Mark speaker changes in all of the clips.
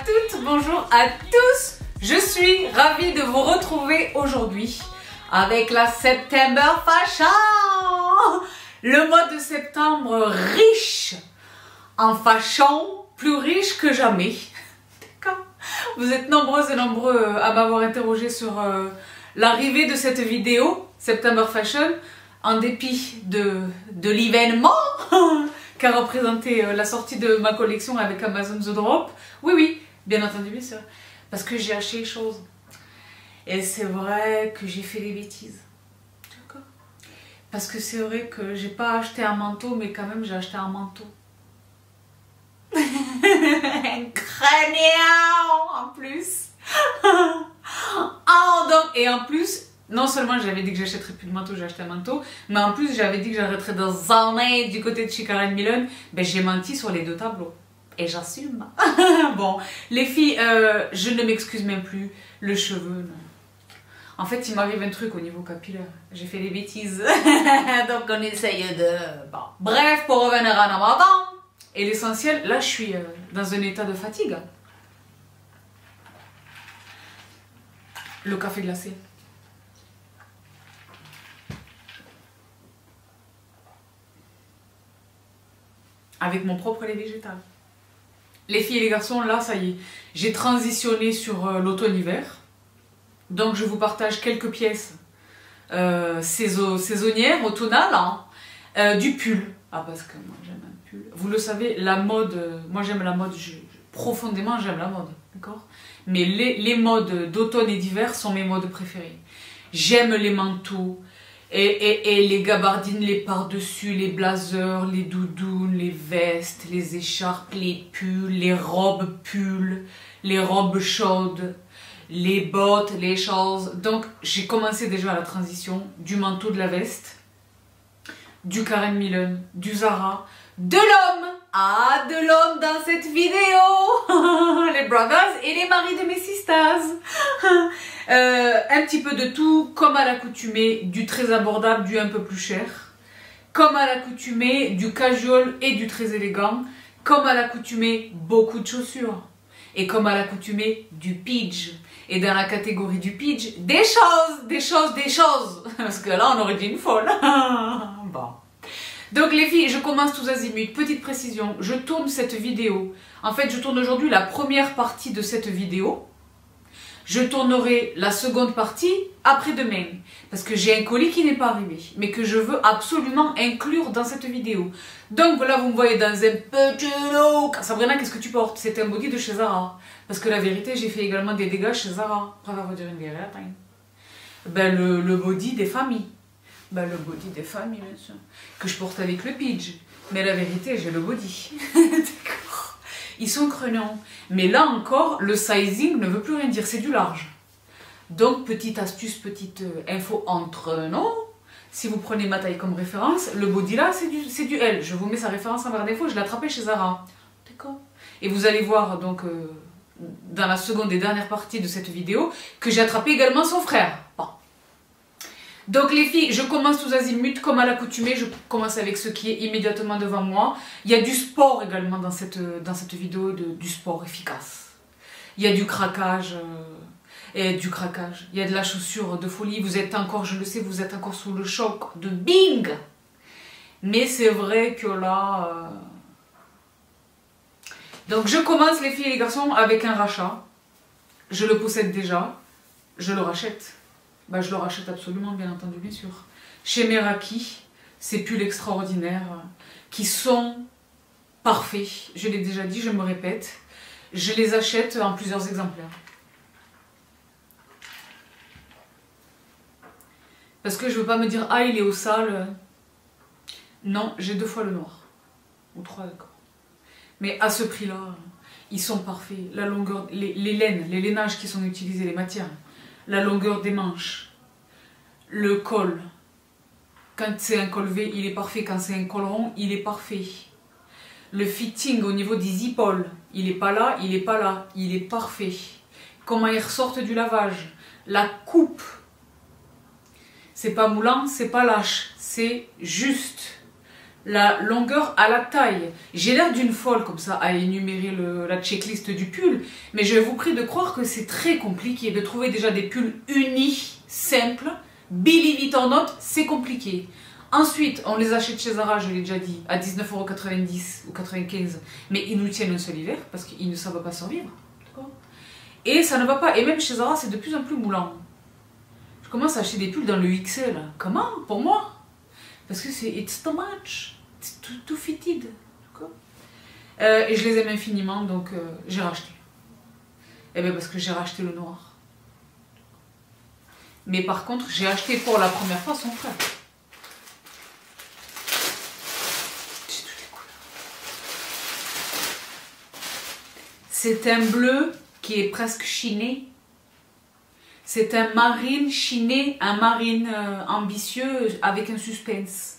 Speaker 1: toutes, bonjour à tous. Je suis ravie de vous retrouver aujourd'hui avec la September Fashion. Le mois de septembre riche en fashion, plus riche que jamais. D'accord. Vous êtes nombreuses et nombreux à m'avoir interrogé sur l'arrivée de cette vidéo September Fashion, en dépit de l'événement qu'a représenté la sortie de ma collection avec Amazon The Drop. Oui, bien entendu, bien sûr. Parce que j'ai acheté les choses. Et c'est vrai que j'ai fait des bêtises. D'accord. Parce que c'est vrai que j'ai pas acheté un manteau, mais quand même j'ai acheté un manteau. Un crânien en plus. Oh, donc, et en plus, non seulement j'avais dit que j'achèterais plus de manteau, j'ai acheté un manteau, mais en plus j'avais dit que j'arrêterais dans un an du côté de chez Karen Millen. Ben, j'ai menti sur les deux tableaux. Et j'assume. Bon, les filles, je ne m'excuse même plus. Le cheveu, non. En fait, il m'arrive un truc au niveau capillaire. J'ai fait des bêtises. Donc on essaye de... Bon. Bref, pour revenir à Ramadan. Et l'essentiel, là je suis dans un état de fatigue. Le café glacé. Avec mon propre lait végétal. Les filles et les garçons, là, ça y est, j'ai transitionné sur l'automne-hiver. Donc, je vous partage quelques pièces saisonnières, automnales, hein, du pull. Ah, parce que moi, j'aime un pull. Vous le savez, la mode, moi, j'aime la mode, profondément, j'aime la mode, d'accord? Mais les modes d'automne et d'hiver sont mes modes préférés. J'aime les manteaux, et les gabardines, les par-dessus, les blazers, les doudounes, les vestes, les écharpes, les pulls, les robes pulls, les robes chaudes, les bottes, les choses. Donc j'ai commencé déjà la transition du manteau, de la veste, du Karen Millen, du Zara, de l'homme. Ah, de l'homme dans cette vidéo. Les brothers et les maris de mes sisters. Un petit peu de tout, comme à l'accoutumée, du très abordable, du un peu plus cher. Comme à l'accoutumée, du casual et du très élégant. Comme à l'accoutumée, beaucoup de chaussures. Et comme à l'accoutumée, du pidge. Et dans la catégorie du pidge, des choses. Parce que là, on aurait dit une folle. Bon. Donc les filles, je commence tous azimuts. Petite précision, je tourne cette vidéo. En fait, je tourne aujourd'hui la première partie de cette vidéo. Je tournerai la seconde partie après-demain. Parce que j'ai un colis qui n'est pas arrivé. Mais que je veux absolument inclure dans cette vidéo. Donc voilà, vous me voyez dans un petit look. Sabrina, qu'est-ce que tu portes? C'est un body de chez Zara. Parce que la vérité, j'ai fait également des dégâts chez Zara. Après avoir dire une vérité. Ben, le body des familles. Ben, le body des familles, bien sûr. Que je porte avec le pidge. Mais la vérité, j'ai le body. D'accord. Ils sont creusants. Mais là encore, le sizing ne veut plus rien dire. C'est du large. Donc, petite astuce, petite info entre nous. Si vous prenez ma taille comme référence, le body là, c'est du L. Je vous mets sa référence en barre défaut. Je l'ai attrapé chez Zara. D'accord. Et vous allez voir, donc, dans la seconde et dernière partie de cette vidéo, que j'ai attrapé également son frère. Bon. Donc les filles, je commence tous azimuts comme à l'accoutumée, je commence avec ce qui est immédiatement devant moi. Il y a du sport également dans cette vidéo, du sport efficace. Il y a du craquage, il y a de la chaussure de folie. Vous êtes encore, je le sais, vous êtes encore sous le choc de Bing. Mais c'est vrai que là... Donc je commence les filles et les garçons avec un rachat. Je le possède déjà, je le rachète. Bah, je le rachète absolument, bien entendu, bien sûr. Chez Meraki, ces pulls extraordinaires qui sont parfaits. Je l'ai déjà dit, je me répète. Je les achète en plusieurs exemplaires. Parce que je ne veux pas me dire, ah, il est au sale. Non, j'ai 2 fois le noir. Ou 3, d'accord. Mais à ce prix-là, ils sont parfaits. La longueur, les laines, les lainages qui sont utilisés, les matières. La longueur des manches, le col. Quand c'est un col V, il est parfait. Quand c'est un col rond, il est parfait. Le fitting au niveau des épaules, il n'est pas là, il n'est pas là. Il est parfait. Comment ils ressortent du lavage. La coupe. C'est pas moulant, c'est pas lâche. C'est juste. la longueur à la taille. J'ai l'air d'une folle comme ça à énumérer la checklist du pull, mais je vous prie de croire que c'est très compliqué de trouver déjà des pulls unis, simples. Believe it or not, c'est compliqué. Ensuite, on les achète chez Zara, je l'ai déjà dit, à 19,90 € ou 95 €, mais ils nous tiennent un seul hiver parce qu'ils ne savent pas survivre. Et ça ne va pas, et même chez Zara, c'est de plus en plus moulant. Je commence à acheter des pulls dans le XL. Comment? Pour moi? Parce que c'est it's too much, it's too fitted. Et je les aime infiniment, donc j'ai racheté. Et bien parce que j'ai racheté le noir. Mais par contre, j'ai acheté pour la première fois son frère. J'ai toutes les couleurs. C'est un bleu qui est presque chiné. C'est un marine chiné, un marine ambitieux avec un suspense.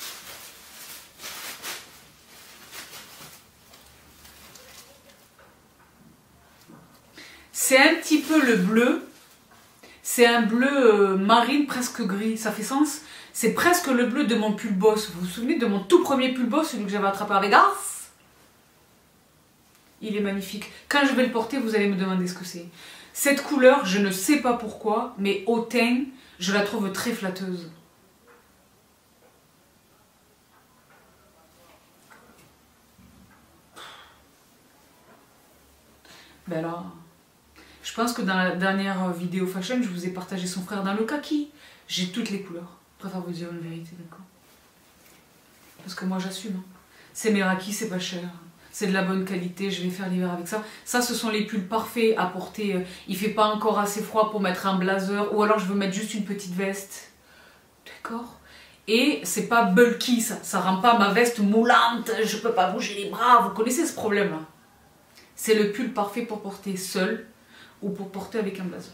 Speaker 1: C'est un petit peu le bleu. C'est un bleu marine presque gris. Ça fait sens? C'est presque le bleu de mon pull boss. Vous vous souvenez de mon tout premier pull boss, celui que j'avais attrapé à Vegas? Il est magnifique. Quand je vais le porter, vous allez me demander ce que c'est. Cette couleur, je ne sais pas pourquoi, mais au teint, je la trouve très flatteuse. Ben là, je pense que dans la dernière vidéo fashion, je vous ai partagé son frère dans le kaki. J'ai toutes les couleurs. Je préfère vous dire une vérité, d'accord? Parce que moi, j'assume. C'est Meraki, c'est pas cher. C'est de la bonne qualité, je vais faire l'hiver avec ça. Ça, ce sont les pulls parfaits à porter. Il fait pas encore assez froid pour mettre un blazer. Ou alors, je veux mettre juste une petite veste. D'accord? Et c'est pas bulky, ça. Ça rend pas ma veste moulante. Je peux pas bouger les bras. Vous connaissez ce problème-là? C'est le pull parfait pour porter seul ou pour porter avec un blazer.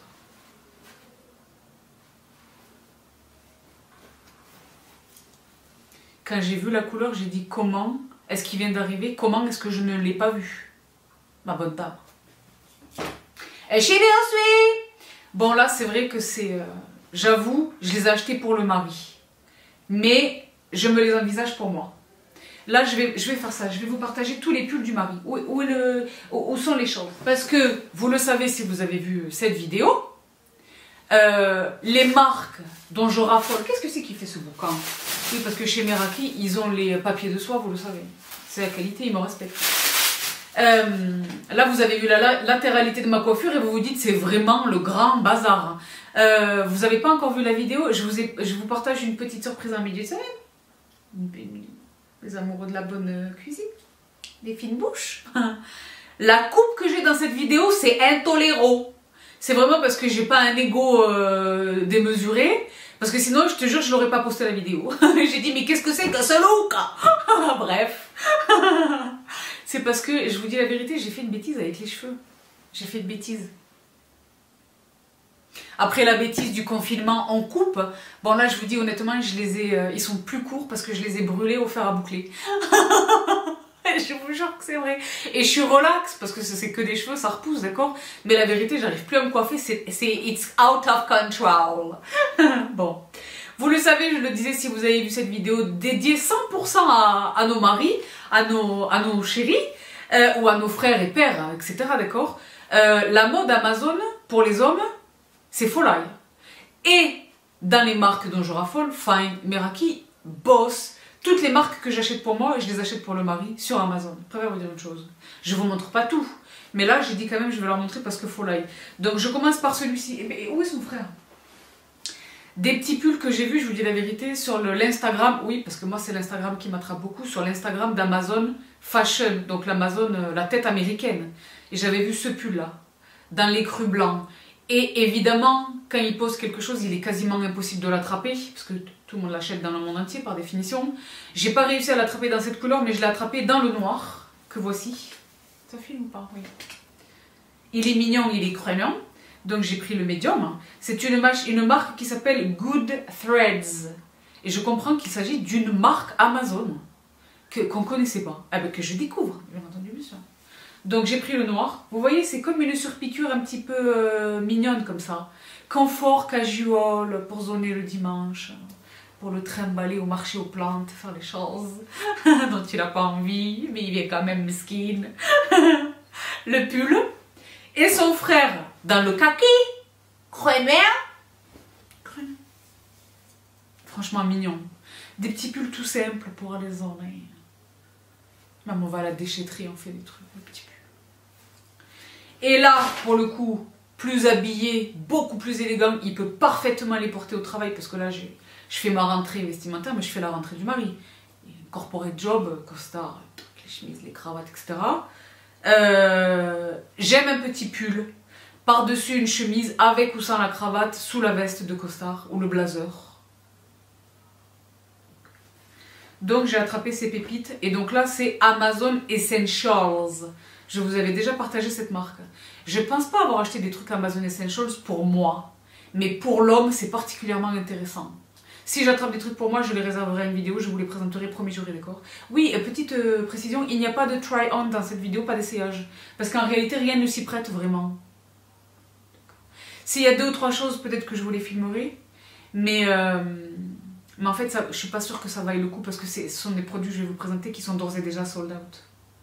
Speaker 1: Quand j'ai vu la couleur, j'ai dit comment est-ce qu'il vient d'arriver? Comment est-ce que je ne l'ai pas vu? Ma bonne dame. Et chez les ensuite. Bon là, c'est vrai que c'est... j'avoue, je les ai achetés pour le mari. Mais je me les envisage pour moi. Là, je vais faire ça. Je vais vous partager tous les pulls du mari. Où sont les choses? Parce que, vous le savez si vous avez vu cette vidéo, les marques dont je raffole... Qu'est-ce que c'est qui fait ce boucan? Oui, parce que chez Meraki, ils ont les papiers de soie, vous le savez. C'est la qualité, ils me respectent. Là, vous avez vu la latéralité de ma coiffure et vous vous dites c'est vraiment le grand bazar. Vous n'avez pas encore vu la vidéo, je vous partage une petite surprise en milieu de semaine. Les amoureux de la bonne cuisine, les fines bouches. La coupe que j'ai dans cette vidéo, c'est intolérant. C'est vraiment parce que j'ai pas un ego démesuré. Parce que sinon, je te jure, je n'aurais pas posté la vidéo. J'ai dit, mais qu'est-ce que c'est que ce look? Bref. C'est parce que, je vous dis la vérité, j'ai fait une bêtise avec les cheveux. J'ai fait une bêtise. Après la bêtise du confinement en coupe, bon là, je vous dis honnêtement, ils sont plus courts parce que je les ai brûlés au fer à boucler. Je vous jure que c'est vrai. Et je suis relax parce que c'est que des cheveux, ça repousse, d'accord? Mais la vérité, j'arrive plus à me coiffer, it's out of control. Bon. Vous le savez, je le disais si vous avez vu cette vidéo dédiée 100% à nos maris, à nos chéris, ou à nos frères et pères, etc. D'accord? La mode Amazon, pour les hommes, c'est folie. Et dans les marques dont je raffole, Fine, Meraki, Boss, toutes les marques que j'achète pour moi, je les achète pour le mari sur Amazon. Je préfère vous dire une chose. Je vous montre pas tout. Mais là, j'ai dit quand même, je vais leur montrer parce que folie. Donc, je commence par celui-ci. Mais où est son frère? Des petits pulls que j'ai vus, je vous dis la vérité, sur l'Instagram. Oui, parce que moi, c'est l'Instagram qui m'attrape beaucoup. Sur l'Instagram d'Amazon Fashion. Donc, l'Amazon, la tête américaine. Et j'avais vu ce pull-là, dans les crus blancs. Et évidemment, quand il pose quelque chose, il est quasiment impossible de l'attraper, parce que tout le monde l'achète dans le monde entier par définition. J'ai pas réussi à l'attraper dans cette couleur, mais je l'ai attrapé dans le noir, que voici. Ça filme ou pas? Oui. Il est mignon, il est crémant, donc j'ai pris le médium. C'est une marque qui s'appelle Good Threads. Et je comprends qu'il s'agit d'une marque Amazon, qu'on ne connaissait pas, que je découvre, bien entendu, bien sûr. Donc j'ai pris le noir. Vous voyez, c'est comme une surpiqûre un petit peu mignonne comme ça. Confort, casual, pour zoner le dimanche, pour le trimballer au marché aux plantes, faire les choses dont il n'a pas envie, mais il est quand même mesquine. Le pull. Et son frère dans le kaki. Cremer. Franchement mignon. Des petits pulls tout simples pour les orner. Même on va à la déchetterie, on fait des trucs, des petits pulls. Et là, pour le coup, plus habillé, beaucoup plus élégant, il peut parfaitement les porter au travail parce que là, je fais ma rentrée vestimentaire, mais je fais la rentrée du mari. Corporate job, costard, les chemises, les cravates, etc. J'aime un petit pull, par-dessus une chemise, avec ou sans la cravate, sous la veste de costard ou le blazer. Donc j'ai attrapé ces pépites et donc là c'est Amazon Essentials. Je vous avais déjà partagé cette marque. Je pense pas avoir acheté des trucs Amazon Essentials pour moi, mais pour l'homme c'est particulièrement intéressant. Si j'attrape des trucs pour moi, je les réserverai à une vidéo, je vous les présenterai premier jour, d'accord? Oui, petite précision, il n'y a pas de try-on dans cette vidéo, pas d'essayage. Parce qu'en réalité, rien ne s'y prête vraiment. S'il y a 2 ou 3 choses, peut-être que je vous les filmerai. Mais en fait, ça, je suis pas sûre que ça vaille le coup parce que ce sont des produits que je vais vous présenter qui sont d'ores et déjà sold out.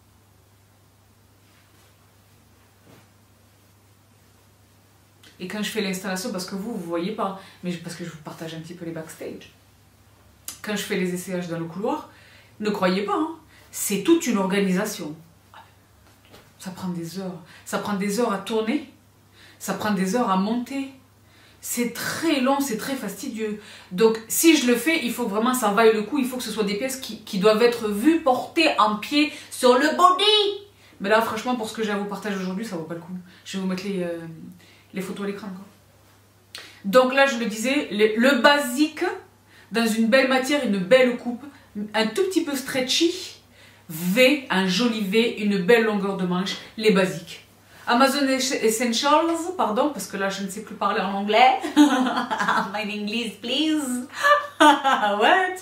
Speaker 1: Et quand je fais l'installation, parce que vous voyez pas, mais parce que je vous partage un petit peu les backstage. Quand je fais les essayages dans le couloir, ne croyez pas, hein, c'est toute une organisation. Ça prend des heures. Ça prend des heures à tourner. Ça prend des heures à monter. C'est très long, c'est très fastidieux. Donc, si je le fais, il faut vraiment que ça vaille le coup. Il faut que ce soit des pièces qui doivent être vues, portées en pied sur le body. Mais là, franchement, pour ce que j'ai à vous partager aujourd'hui, ça vaut pas le coup. Je vais vous mettre les photos à l'écran. Donc là, je le disais, le basique, dans une belle matière, une belle coupe, un tout petit peu stretchy, V, un joli V, une belle longueur de manche, les basiques. Amazon Essentials, pardon, parce que là je ne sais plus parler en anglais. My English, please. What?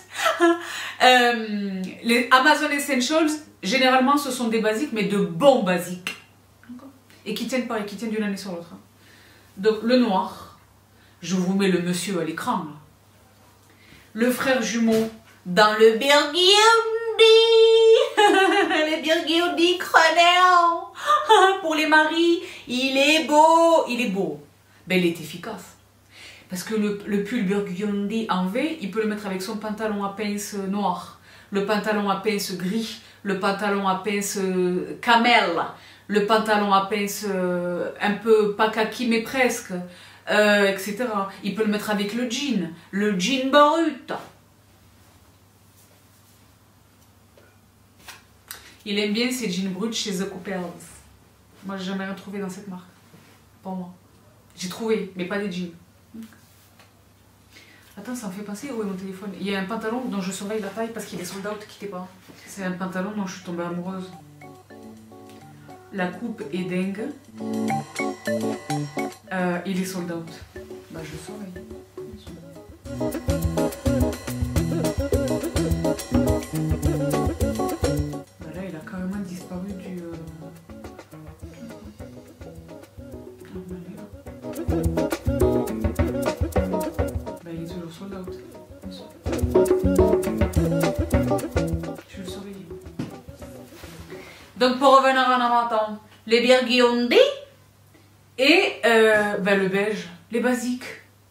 Speaker 1: Les Amazon Essentials, généralement ce sont des basiques, mais de bons basiques. Et qui tiennent pareil, qui tiennent d'une année sur l'autre. Donc le noir, je vous mets le monsieur à l'écran. Le frère jumeau dans le burgundy. Le burgundy Crenel. Pour les maris, il est beau. Il est beau. Ben, il est efficace. Parce que le pull burgundy en V, il peut le mettre avec son pantalon à pince noir, le pantalon à pince gris, le pantalon à pince camel, le pantalon à pince un peu pas kaki mais presque, etc. Il peut le mettre avec le jean brut. Il aime bien ses jeans bruts chez The Coopers. Moi, j'ai jamais rien trouvé dans cette marque. Pour moi. J'ai trouvé, mais pas des jeans. Attends, ça me fait penser, où est mon téléphone? Il y a un pantalon dont je surveille la taille parce qu'il est sold out, quittez pas. C'est un pantalon dont je suis tombée amoureuse. La coupe est dingue. Il est sold out. Bah, je surveille. Donc pour revenir en avant, les burgundy et le beige, les basiques.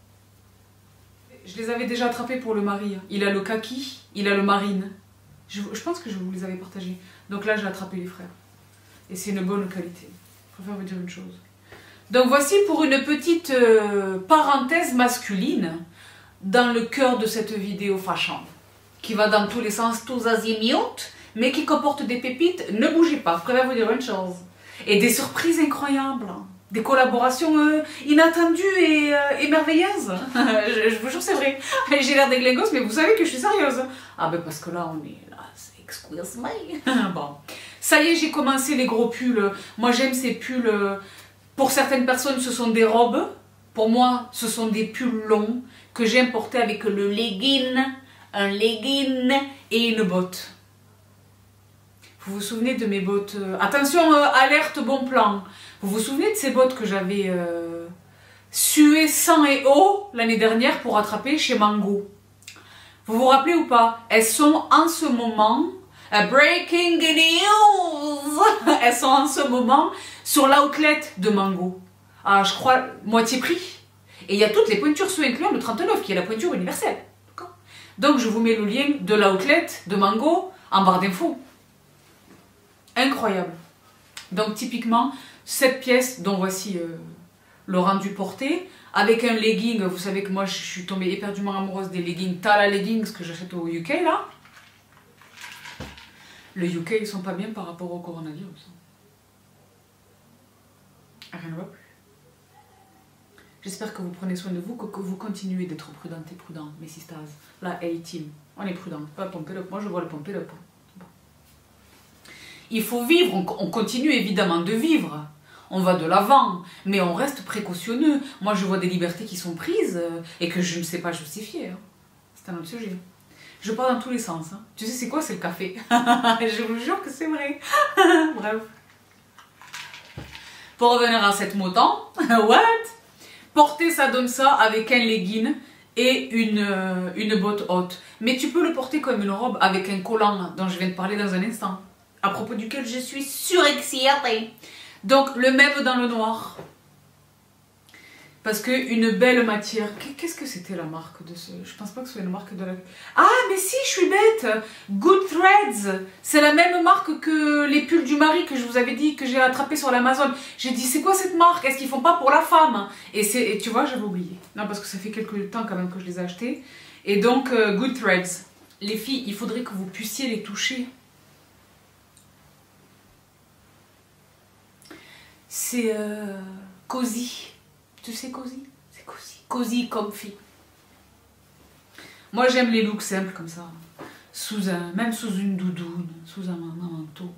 Speaker 1: Je les avais déjà attrapés pour le mari. Il a le kaki, il a le marine. Je pense que je vous les avais partagés. Donc là j'ai attrapé les frères. Et c'est une bonne qualité. Je préfère vous dire une chose. Donc voici pour une petite parenthèse masculine dans le cœur de cette vidéo fashion. Qui va dans tous les sens, tous azimuts, mais qui comporte des pépites. Ne bougez pas, je préfère vous dire une chose. Et des surprises incroyables. Des collaborations inattendues et merveilleuses. Je vous jure, c'est vrai. J'ai l'air déglingos, mais vous savez que je suis sérieuse. Ah ben parce que là, on est là, c'est excuse me. Bon. Ça y est, j'ai commencé les gros pulls. Moi, j'aime ces pulls. Pour certaines personnes, ce sont des robes. Pour moi, ce sont des pulls longs que j'aime porter avec le legging, un legging et une botte. Vous vous souvenez de mes bottes attention, alerte bon plan. Vous vous souvenez de ces bottes que j'avais suées sang et eau l'année dernière pour attraper chez Mango? Vous vous rappelez ou pas? Elles sont en ce moment, breaking news, elles sont en ce moment sur l'outlet de Mango. Ah, je crois, moitié prix. Et il y a toutes les pointures sous incluant le 39 qui est la pointure universelle. Donc je vous mets le lien de l'outlet de Mango en barre d'infos. Incroyable. Donc typiquement, cette pièce dont voici le rendu porté, avec un legging, vous savez que moi je suis tombée éperdument amoureuse des leggings Tala Leggings que j'achète au UK là. Le UK ils sont pas bien par rapport au coronavirus. Rien ne va plus. J'espère que vous prenez soin de vous, que vous continuez d'être prudentes et prudents, mes sisters. La A-team, on est prudents, pas pomper up. Moi je vois le pomper up. Bon. Il faut vivre, on continue évidemment de vivre. On va de l'avant, mais on reste précautionneux. Moi je vois des libertés qui sont prises et que je ne sais pas justifier. Hein. C'est un autre sujet. Je parle dans tous les sens. Hein. Tu sais c'est quoi? C'est le café. Je vous jure que c'est vrai. Bref. Pour revenir à cette mouton, what? Porter ça donne ça avec un legging et une botte haute. Mais tu peux le porter comme une robe avec un collant dont je viens de parler dans un instant. À propos duquel je suis surexcitée. Donc le même dans le noir. Parce qu'une belle matière. Qu'est-ce que c'était la marque de ce... Je pense pas que ce soit une marque de la... Ah mais si, je suis bête. Good Threads. C'est la même marque que les pulls du mari que je vous avais dit que j'ai attrapé sur l'Amazon. J'ai dit c'est quoi cette marque? Est-ce qu'ils font pas pour la femme? Et tu vois, j'avais oublié. Non parce que ça fait quelques temps quand même que je les ai achetés. Et donc Good Threads. Les filles, il faudrait que vous puissiez les toucher. C'est cosy. Tu sais cosy? C'est cosy. Cosy comfy. Moi j'aime les looks simples comme ça. Même sous une doudoune, sous un manteau.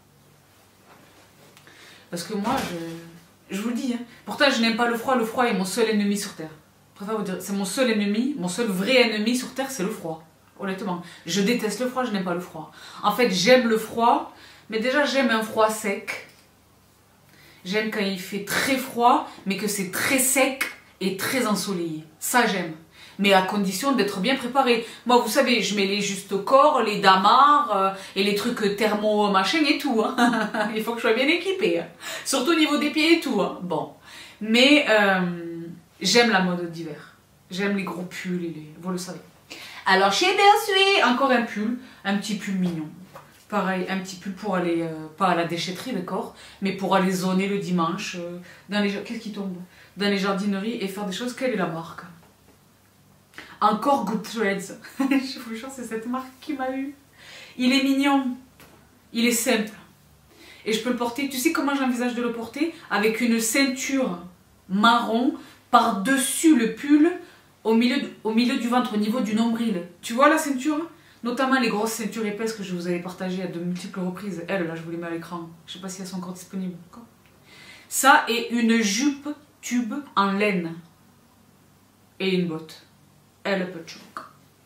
Speaker 1: Parce que moi je vous le dis, hein, pourtant je n'aime pas le froid est mon seul ennemi sur terre. Je préfère vous dire, c'est mon seul ennemi, mon seul vrai ennemi sur terre c'est le froid. Honnêtement, je déteste le froid, je n'aime pas le froid. En fait j'aime le froid, mais déjà j'aime un froid sec. J'aime quand il fait très froid, mais que c'est très sec et très ensoleillé. Ça, j'aime. Mais à condition d'être bien préparé. Moi, vous savez, je mets les justes corps, les damars et les trucs thermo machin et tout. Hein. Il faut que je sois bien équipée. Hein. Surtout au niveau des pieds et tout. Hein. Bon. Mais j'aime la mode d'hiver. J'aime les gros pulls et les... Vous le savez. Alors, chez Bersuit, encore un petit pull mignon. Pareil, un petit pull pour aller, pas à la déchetterie, d'accord, mais pour aller zoner le dimanche dans les... Qu'est-ce qui tombe? Dans les jardineries et faire des choses. Quelle est la marque? Encore Good Threads. Je vous jure, c'est cette marque qui m'a eu. Il est mignon. Il est simple. Et je peux le porter. Tu sais comment j'envisage de le porter? Avec une ceinture marron par-dessus le pull au milieu du ventre, au niveau du nombril. Tu vois la ceinture? Notamment les grosses ceintures épaisses que je vous avais partagées à de multiples reprises. Elles, là, je vous les mets à l'écran. Je sais pas si elles sont encore disponibles. Ça et une jupe tube en laine. Et une botte. Elle peut choc.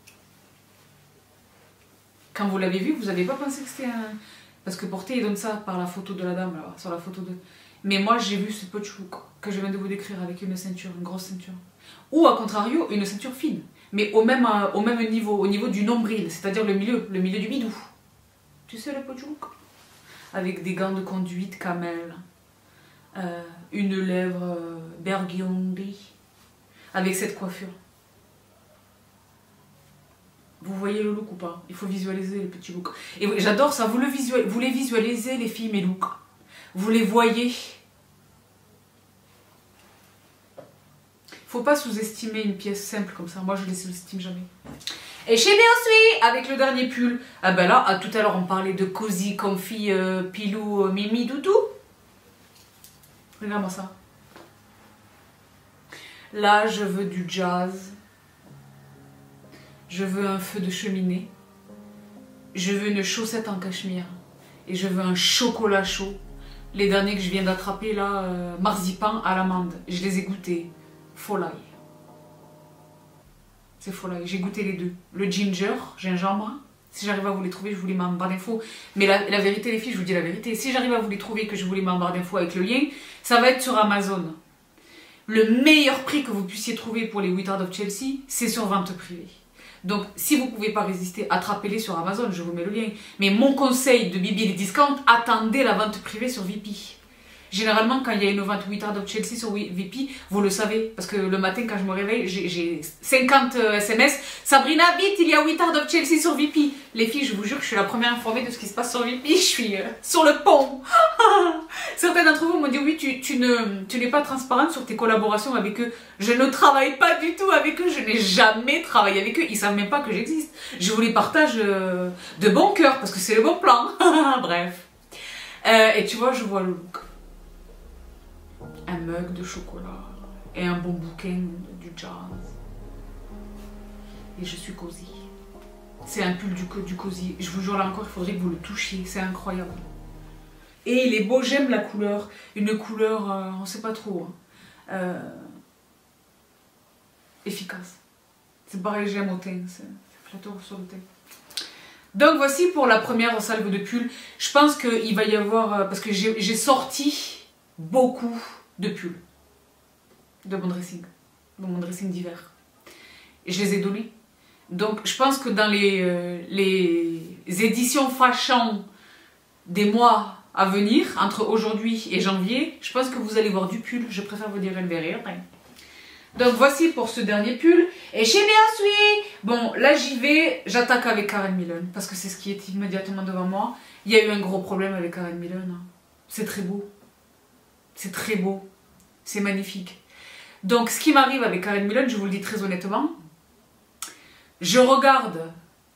Speaker 1: Quand vous l'avez vu, vous n'avez pas pensé que c'était un... Parce que porter, il donne ça par la photo de la dame, là, sur la photo de... Mais moi, j'ai vu ce pochouk que je viens de vous décrire avec une ceinture, une grosse ceinture. Ou, à contrario, une ceinture fine. Mais au même niveau, au niveau du nombril, c'est-à-dire le milieu du bidou. Tu sais le pochouk? Avec des gants de conduite camel, une lèvre burgundy, avec cette coiffure. Vous voyez le look ou pas? Il faut visualiser les petits looks. Et oui, j'adore ça, vous les visualisez les filles, mes looks. Vous les voyez. Faut pas sous-estimer une pièce simple comme ça. Moi, je les sous-estime jamais. Et chez Bersuit, avec le dernier pull. Ah ben là, tout à l'heure, on parlait de cosy, comfy, pilou, mimi, doudou. Regarde-moi ça. Là, je veux du jazz. Je veux un feu de cheminée. Je veux une chaussette en cachemire. Et je veux un chocolat chaud. Les derniers que je viens d'attraper là, marzipan à l'amande. Je les ai goûtés. Folie. C'est folie. J'ai goûté les deux. Le ginger, gingembre. Si j'arrive à vous les trouver, je vous les mets en barre d'infos. Mais la vérité, les filles, je vous dis la vérité. Si j'arrive à vous les trouver, que je vous les mets en barre d'infos avec le lien, ça va être sur Amazon. Le meilleur prix que vous puissiez trouver pour les Wizards of Chelsea, c'est sur vente privée. Donc, si vous ne pouvez pas résister, attrapez-les sur Amazon, je vous mets le lien. Mais mon conseil de Bibi les discounts, attendez la vente privée sur VP. Généralement, quand il y a une vente Wittard of Chelsea sur VP, vous le savez. Parce que le matin, quand je me réveille, j'ai 50 SMS. Sabrina, vite, il y a Wittard of Chelsea sur VP. Les filles, je vous jure que je suis la première informée de ce qui se passe sur VP. Je suis sur le pont. Certains d'entre vous m'ont dit, oui, tu n'es pas transparente sur tes collaborations avec eux. Je ne travaille pas du tout avec eux. Je n'ai jamais travaillé avec eux. Ils ne savent même pas que j'existe. Je vous les partage de bon cœur parce que c'est le bon plan. Bref. Et tu vois, je vois le look. Un mug de chocolat et un bon bouquin du jazz. Et je suis cosy. C'est un pull du cosy. Je vous jure là encore, il faudrait que vous le touchiez. C'est incroyable. Et il est beau, j'aime la couleur. Une couleur, on ne sait pas trop. Hein. Efficace. C'est pareil, j'aime au teint. C'est flatteur sur le teint. Donc voici pour la première salve de pull. Je pense qu'il va y avoir... parce que j'ai sorti beaucoup de pulls de mon dressing d'hiver. Et je les ai donnés. Donc je pense que dans les éditions fashion des mois à venir, entre aujourd'hui et janvier, je pense que vous allez voir du pull. Je préfère vous dire une vérité après. Donc voici pour ce dernier pull. Et chez bien suis. Bon, là j'y vais, j'attaque avec Karen Millen. Parce que c'est ce qui est immédiatement devant moi. Il y a eu un gros problème avec Karen Millen. C'est très beau. C'est très beau. C'est magnifique. Donc ce qui m'arrive avec Karen Millen, je vous le dis très honnêtement, je regarde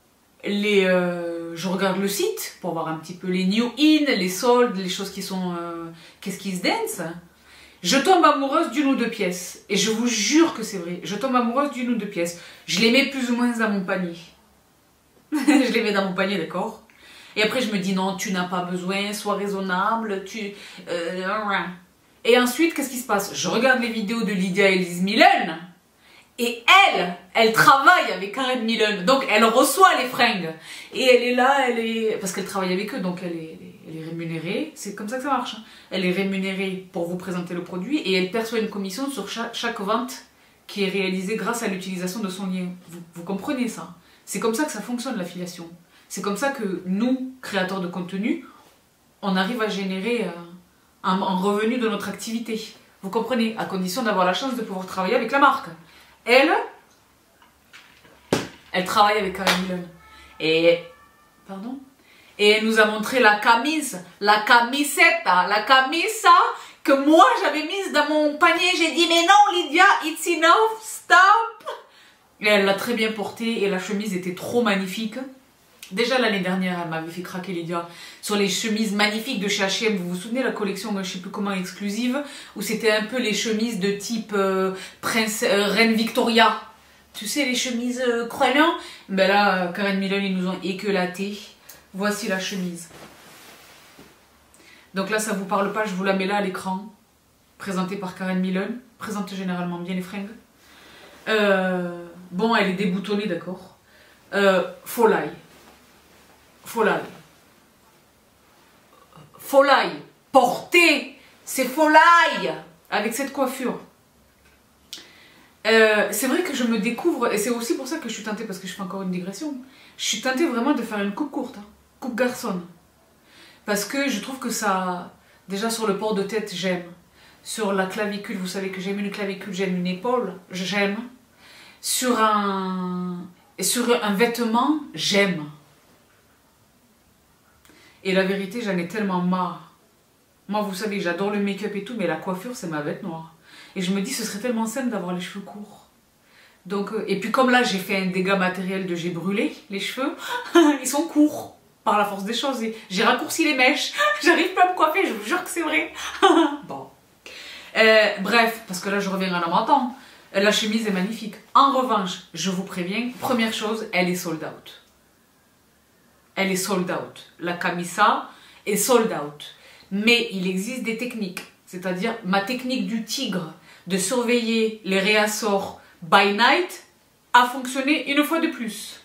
Speaker 1: le site pour voir un petit peu les new in, les soldes, les choses qui sont qu'est-ce qui se dance. Je tombe amoureuse d'une ou deux pièces. Et je vous jure que c'est vrai. Je tombe amoureuse d'une ou deux pièces. Je les mets plus ou moins dans mon panier. Je les mets dans mon panier, d'accord? Et après je me dis non, tu n'as pas besoin, sois raisonnable, Et ensuite, qu'est-ce qui se passe? Je regarde les vidéos de Lydia Elise Millen. Et elle travaille avec Karen Millen. Donc elle reçoit les fringues. Et elle est là, parce qu'elle travaille avec eux, donc elle est rémunérée. C'est comme ça que ça marche. Hein. Elle est rémunérée pour vous présenter le produit. Et elle perçoit une commission sur chaque vente qui est réalisée grâce à l'utilisation de son lien. Vous comprenez ça? C'est comme ça que ça fonctionne l'affiliation. C'est comme ça que nous, créateurs de contenu, on arrive à générer un revenu de notre activité. Vous comprenez? À condition d'avoir la chance de pouvoir travailler avec la marque. Elle travaille avec Karen Millen. Et elle nous a montré la camise, la camiseta, la camisa que moi j'avais mise dans mon panier. J'ai dit mais non Lydia, it's enough, stop. Et elle l'a très bien portée et la chemise était trop magnifique. Déjà l'année dernière, elle m'avait fait craquer Lydia sur les chemises magnifiques de chez H&M. Vous vous souvenez la collection, je ne sais plus comment, exclusive, où c'était un peu les chemises de type Reine Victoria. Tu sais, les chemises croyants. Ben là, Karen Millen, ils nous ont éclaté. Voici la chemise. Donc là, ça ne vous parle pas, je vous la mets là à l'écran. Présentée par Karen Millen. Présente généralement bien les fringues. Bon, elle est déboutonnée, d'accord. Folie. Folie, portée, c'est folie avec cette coiffure. C'est vrai que je me découvre, et c'est aussi pour ça que je suis tentée, parce que je fais encore une digression, je suis tentée vraiment de faire une coupe courte, hein, coupe garçonne. Parce que je trouve que ça, déjà sur le port de tête, j'aime. Sur la clavicule, vous savez que j'aime une clavicule, j'aime une épaule, j'aime. Sur un vêtement, j'aime. Et la vérité, j'en ai tellement marre. Moi, vous savez, j'adore le make-up et tout, mais la coiffure, c'est ma bête noire. Et je me dis, ce serait tellement simple d'avoir les cheveux courts. Donc, et puis comme là, j'ai fait un dégât matériel j'ai brûlé les cheveux, ils sont courts, par la force des choses. J'ai raccourci les mèches, j'arrive pas à me coiffer, je vous jure que c'est vrai. Bon. Bref, parce que là, je reviens en temps. La chemise est magnifique. En revanche, je vous préviens, première chose, elle est sold out. Elle est sold out. La camisa est sold out. Mais il existe des techniques. C'est-à-dire, ma technique du tigre de surveiller les réassorts by night a fonctionné une fois de plus.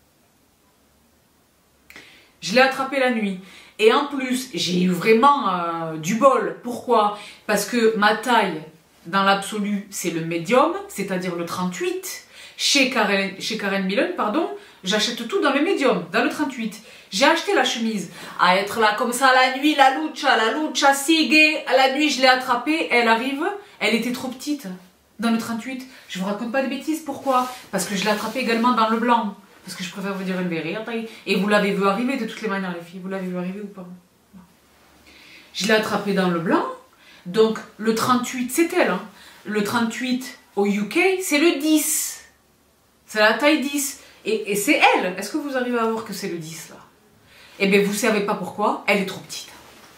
Speaker 1: Je l'ai attrapé la nuit. Et en plus, j'ai eu vraiment du bol. Pourquoi? Parce que ma taille, dans l'absolu, c'est le médium, c'est-à-dire le 38. Chez Karen Millen, pardon, j'achète tout dans le médium, dans le 38. J'ai acheté la chemise à être là comme ça la nuit, la lucha sigue. À la nuit, je l'ai attrapée, elle arrive, elle était trop petite dans le 38. Je vous raconte pas de bêtises, pourquoi? Parce que je l'ai attrapée également dans le blanc. Parce que je préfère vous dire une vérité. Et vous l'avez vu arriver de toutes les manières, les filles. Vous l'avez vu arriver ou pas? Je l'ai attrapée dans le blanc. Donc, le 38, c'est elle. Hein. Le 38 au UK, c'est le 10. C'est la taille 10. Et c'est elle. Est-ce que vous arrivez à voir que c'est le 10, là? Eh bien, vous ne savez pas pourquoi. Elle est trop petite.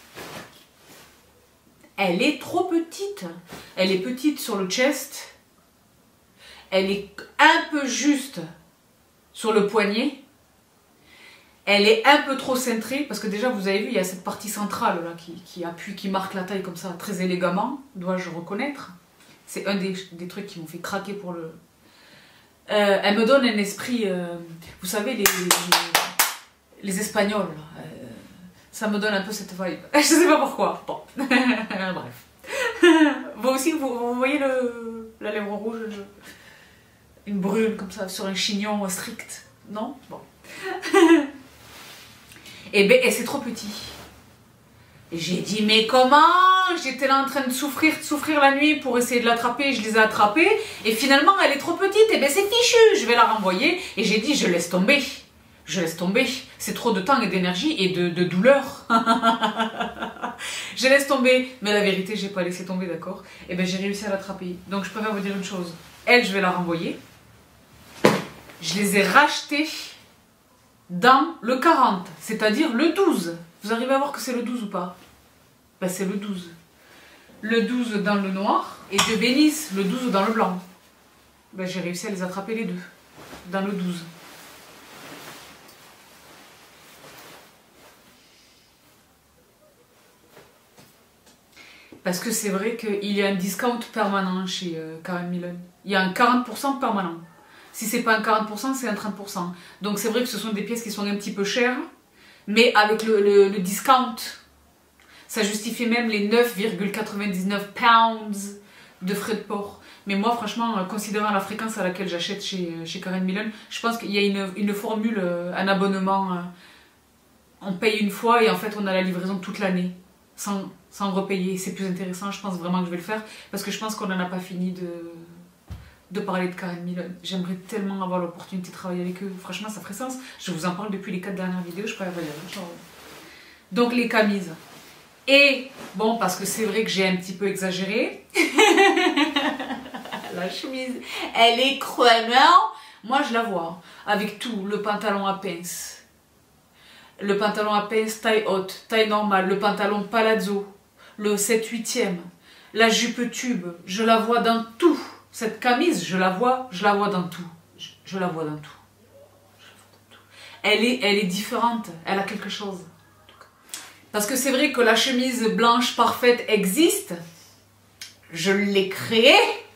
Speaker 1: Elle est trop petite. Elle est petite sur le chest. Elle est un peu juste sur le poignet. Elle est un peu trop cintrée. Parce que déjà, vous avez vu, il y a cette partie centrale là, qui appuie, qui marque la taille comme ça, très élégamment. Dois-je reconnaître. C'est un des trucs qui m'ont fait craquer pour le... elle me donne un esprit... vous savez, les Espagnols, ça me donne un peu cette vibe. Je sais pas pourquoi. Bon, bref. Vous aussi, vous voyez la lèvre rouge, une brune comme ça, sur un chignon strict, non? Bon. Et c'est trop petit. Et j'ai dit, mais comment? J'étais là en train de souffrir la nuit pour essayer de l'attraper, je les ai attrapés, et finalement, elle est trop petite, et bien c'est fichu, je vais la renvoyer. Et j'ai dit, je laisse tomber. Je laisse tomber, c'est trop de temps et d'énergie et de douleur. Je laisse tomber, mais la vérité, j'ai pas laissé tomber, d'accord? Et bien j'ai réussi à l'attraper. Donc je préfère vous dire une chose, elle, je vais la renvoyer. Je les ai rachetés dans le 40, c'est-à-dire le 12. Vous arrivez à voir que c'est le 12 ou pas? Ben c'est le 12. Le 12 dans le noir et de bénisse, le 12 dans le blanc. Ben j'ai réussi à les attraper les deux, dans le 12. Parce que c'est vrai qu'il y a un discount permanent chez Karen Millen. Il y a un 40% permanent. Si c'est pas un 40%, c'est un 30%. Donc c'est vrai que ce sont des pièces qui sont un petit peu chères. Mais avec le discount, ça justifie même les 9,99 pounds de frais de port. Mais moi, franchement, considérant la fréquence à laquelle j'achète chez Karen Millen, je pense qu'il y a une formule, un abonnement. On paye une fois et en fait, on a la livraison toute l'année. Sans repayer. C'est plus intéressant, je pense vraiment que je vais le faire. Parce que je pense qu'on n'en a pas fini de parler de Karen Millen. J'aimerais tellement avoir l'opportunité de travailler avec eux. Franchement, ça ferait sens. Je vous en parle depuis les 4 dernières vidéos. Je pourrais aller à donc, les camises. Et, bon, parce que c'est vrai que j'ai un petit peu exagéré. La chemise, elle est crevant. Moi, je la vois. Avec tout, le pantalon à pince. Le pantalon à pince taille haute, taille normale. Le pantalon palazzo. Le 7/8e. La jupe tube. Je la vois dans tout. Cette camise, je la vois dans tout. Je la vois dans tout. Elle est différente. Elle a quelque chose. Parce que c'est vrai que la chemise blanche parfaite existe. Je l'ai créée.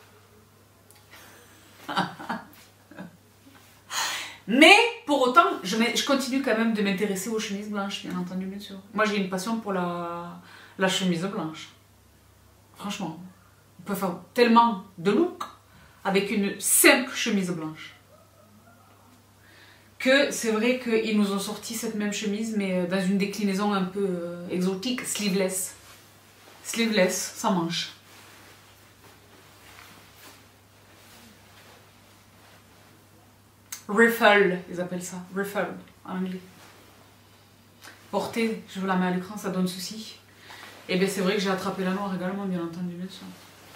Speaker 1: Mais pour autant, je continue quand même de m'intéresser aux chemises blanches, bien entendu, bien sûr. Moi, j'ai une passion pour la chemise blanche. Franchement, on peut faire tellement de looks avec une simple chemise blanche. Que c'est vrai qu'ils nous ont sorti cette même chemise, mais dans une déclinaison un peu exotique, sleeveless. Sleeveless, sans manche. Riffle, ils appellent ça. Riffle, en anglais. Portée, je vous la mets à l'écran, ça donne souci. Et bien c'est vrai que j'ai attrapé la noire également, bien entendu, bien sûr.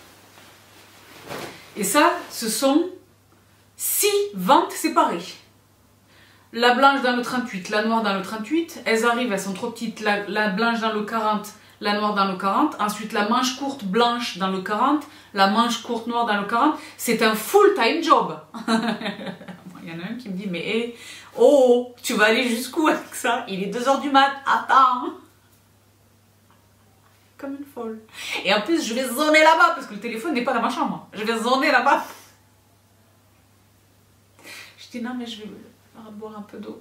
Speaker 1: Et ça, ce sont 6 ventes séparées. La blanche dans le 38, la noire dans le 38. Elles arrivent, elles sont trop petites. La blanche dans le 40, la noire dans le 40. Ensuite, la manche courte blanche dans le 40. La manche courte noire dans le 40. C'est un full-time job. Il y en a un qui me dit, mais hey, oh, tu vas aller jusqu'où avec ça? Il est 2 h du mat, attends. Comme une folle. Et en plus, je vais zoner là-bas, parce que le téléphone n'est pas dans ma chambre. Je vais zoner là-bas. Je dis, non, mais je vais boire un peu d'eau.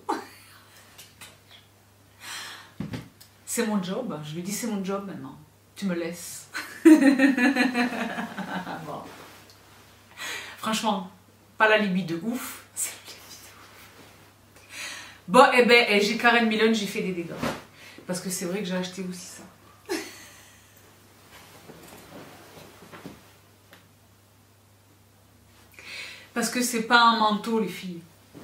Speaker 1: C'est mon job. Je lui dis, c'est mon job maintenant. Tu me laisses. Bon. Franchement, Pas la Libye de ouf. Bon, eh ben, j'ai Karen Millen, j'ai fait des dégâts. Parce que c'est vrai que j'ai acheté aussi ça. Parce que c'est pas un manteau, les filles.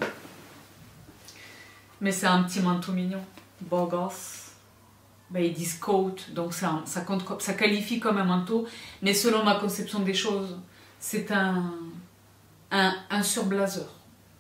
Speaker 1: Mais c'est un petit manteau mignon. Beau gosse. Ben, ils disent coat, donc ça qualifie comme un manteau. Mais selon ma conception des choses, c'est un surblazer.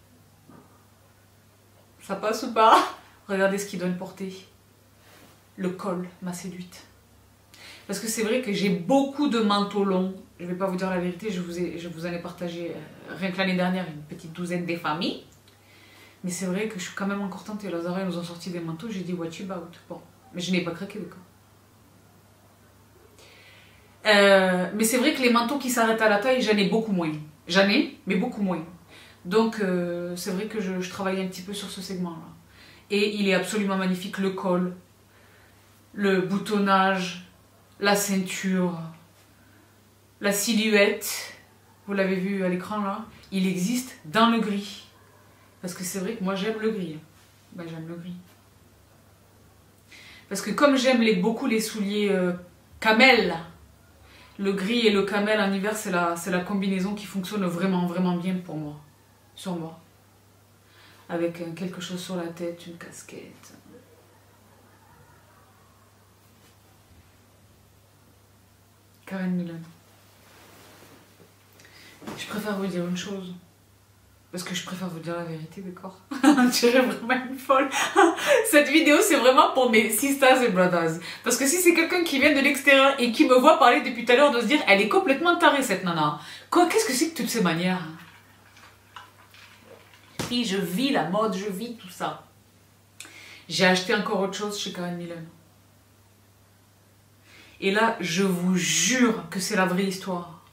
Speaker 1: Ça passe ou pas? Regardez ce qu'il donne porter. Le col m'a séduite. Parce que c'est vrai que j'ai beaucoup de manteaux longs. Je ne vais pas vous dire la vérité, je vous en ai partagé rien que l'année dernière une petite douzaine des familles. Mais c'est vrai que je suis quand même encore tentée. La Zara, ils nous ont sorti des manteaux, j'ai dit what you about. Bon, mais je n'ai pas craqué d'accord. Mais c'est vrai que les manteaux qui s'arrêtent à la taille, j'en ai beaucoup moins. J'en ai, mais beaucoup moins. Donc c'est vrai que je travaille un petit peu sur ce segment-là. Et il est absolument magnifique, le col, le boutonnage, la ceinture, la silhouette. Vous l'avez vu à l'écran là, il existe dans le gris. Parce que c'est vrai que moi j'aime le gris. Ben, j'aime le gris. Parce que comme j'aime beaucoup les souliers camel, le gris et le camel en hiver, c'est la combinaison qui fonctionne vraiment, vraiment bien pour moi. Sur moi. Avec quelque chose sur la tête, une casquette. Karen Millen. Je préfère vous dire une chose. Parce que je préfère vous dire la vérité, d'accord? On dirait vraiment une folle. Cette vidéo, c'est vraiment pour mes sisters et brothers. Parce que si c'est quelqu'un qui vient de l'extérieur et qui me voit parler depuis tout à l'heure, de se dire, elle est complètement tarée, cette nana. Qu'est-ce que c'est que toutes ces manières? Puis je vis la mode, je vis tout ça. J'ai acheté encore autre chose chez Karen Millen. Et là, je vous jure que c'est la vraie histoire.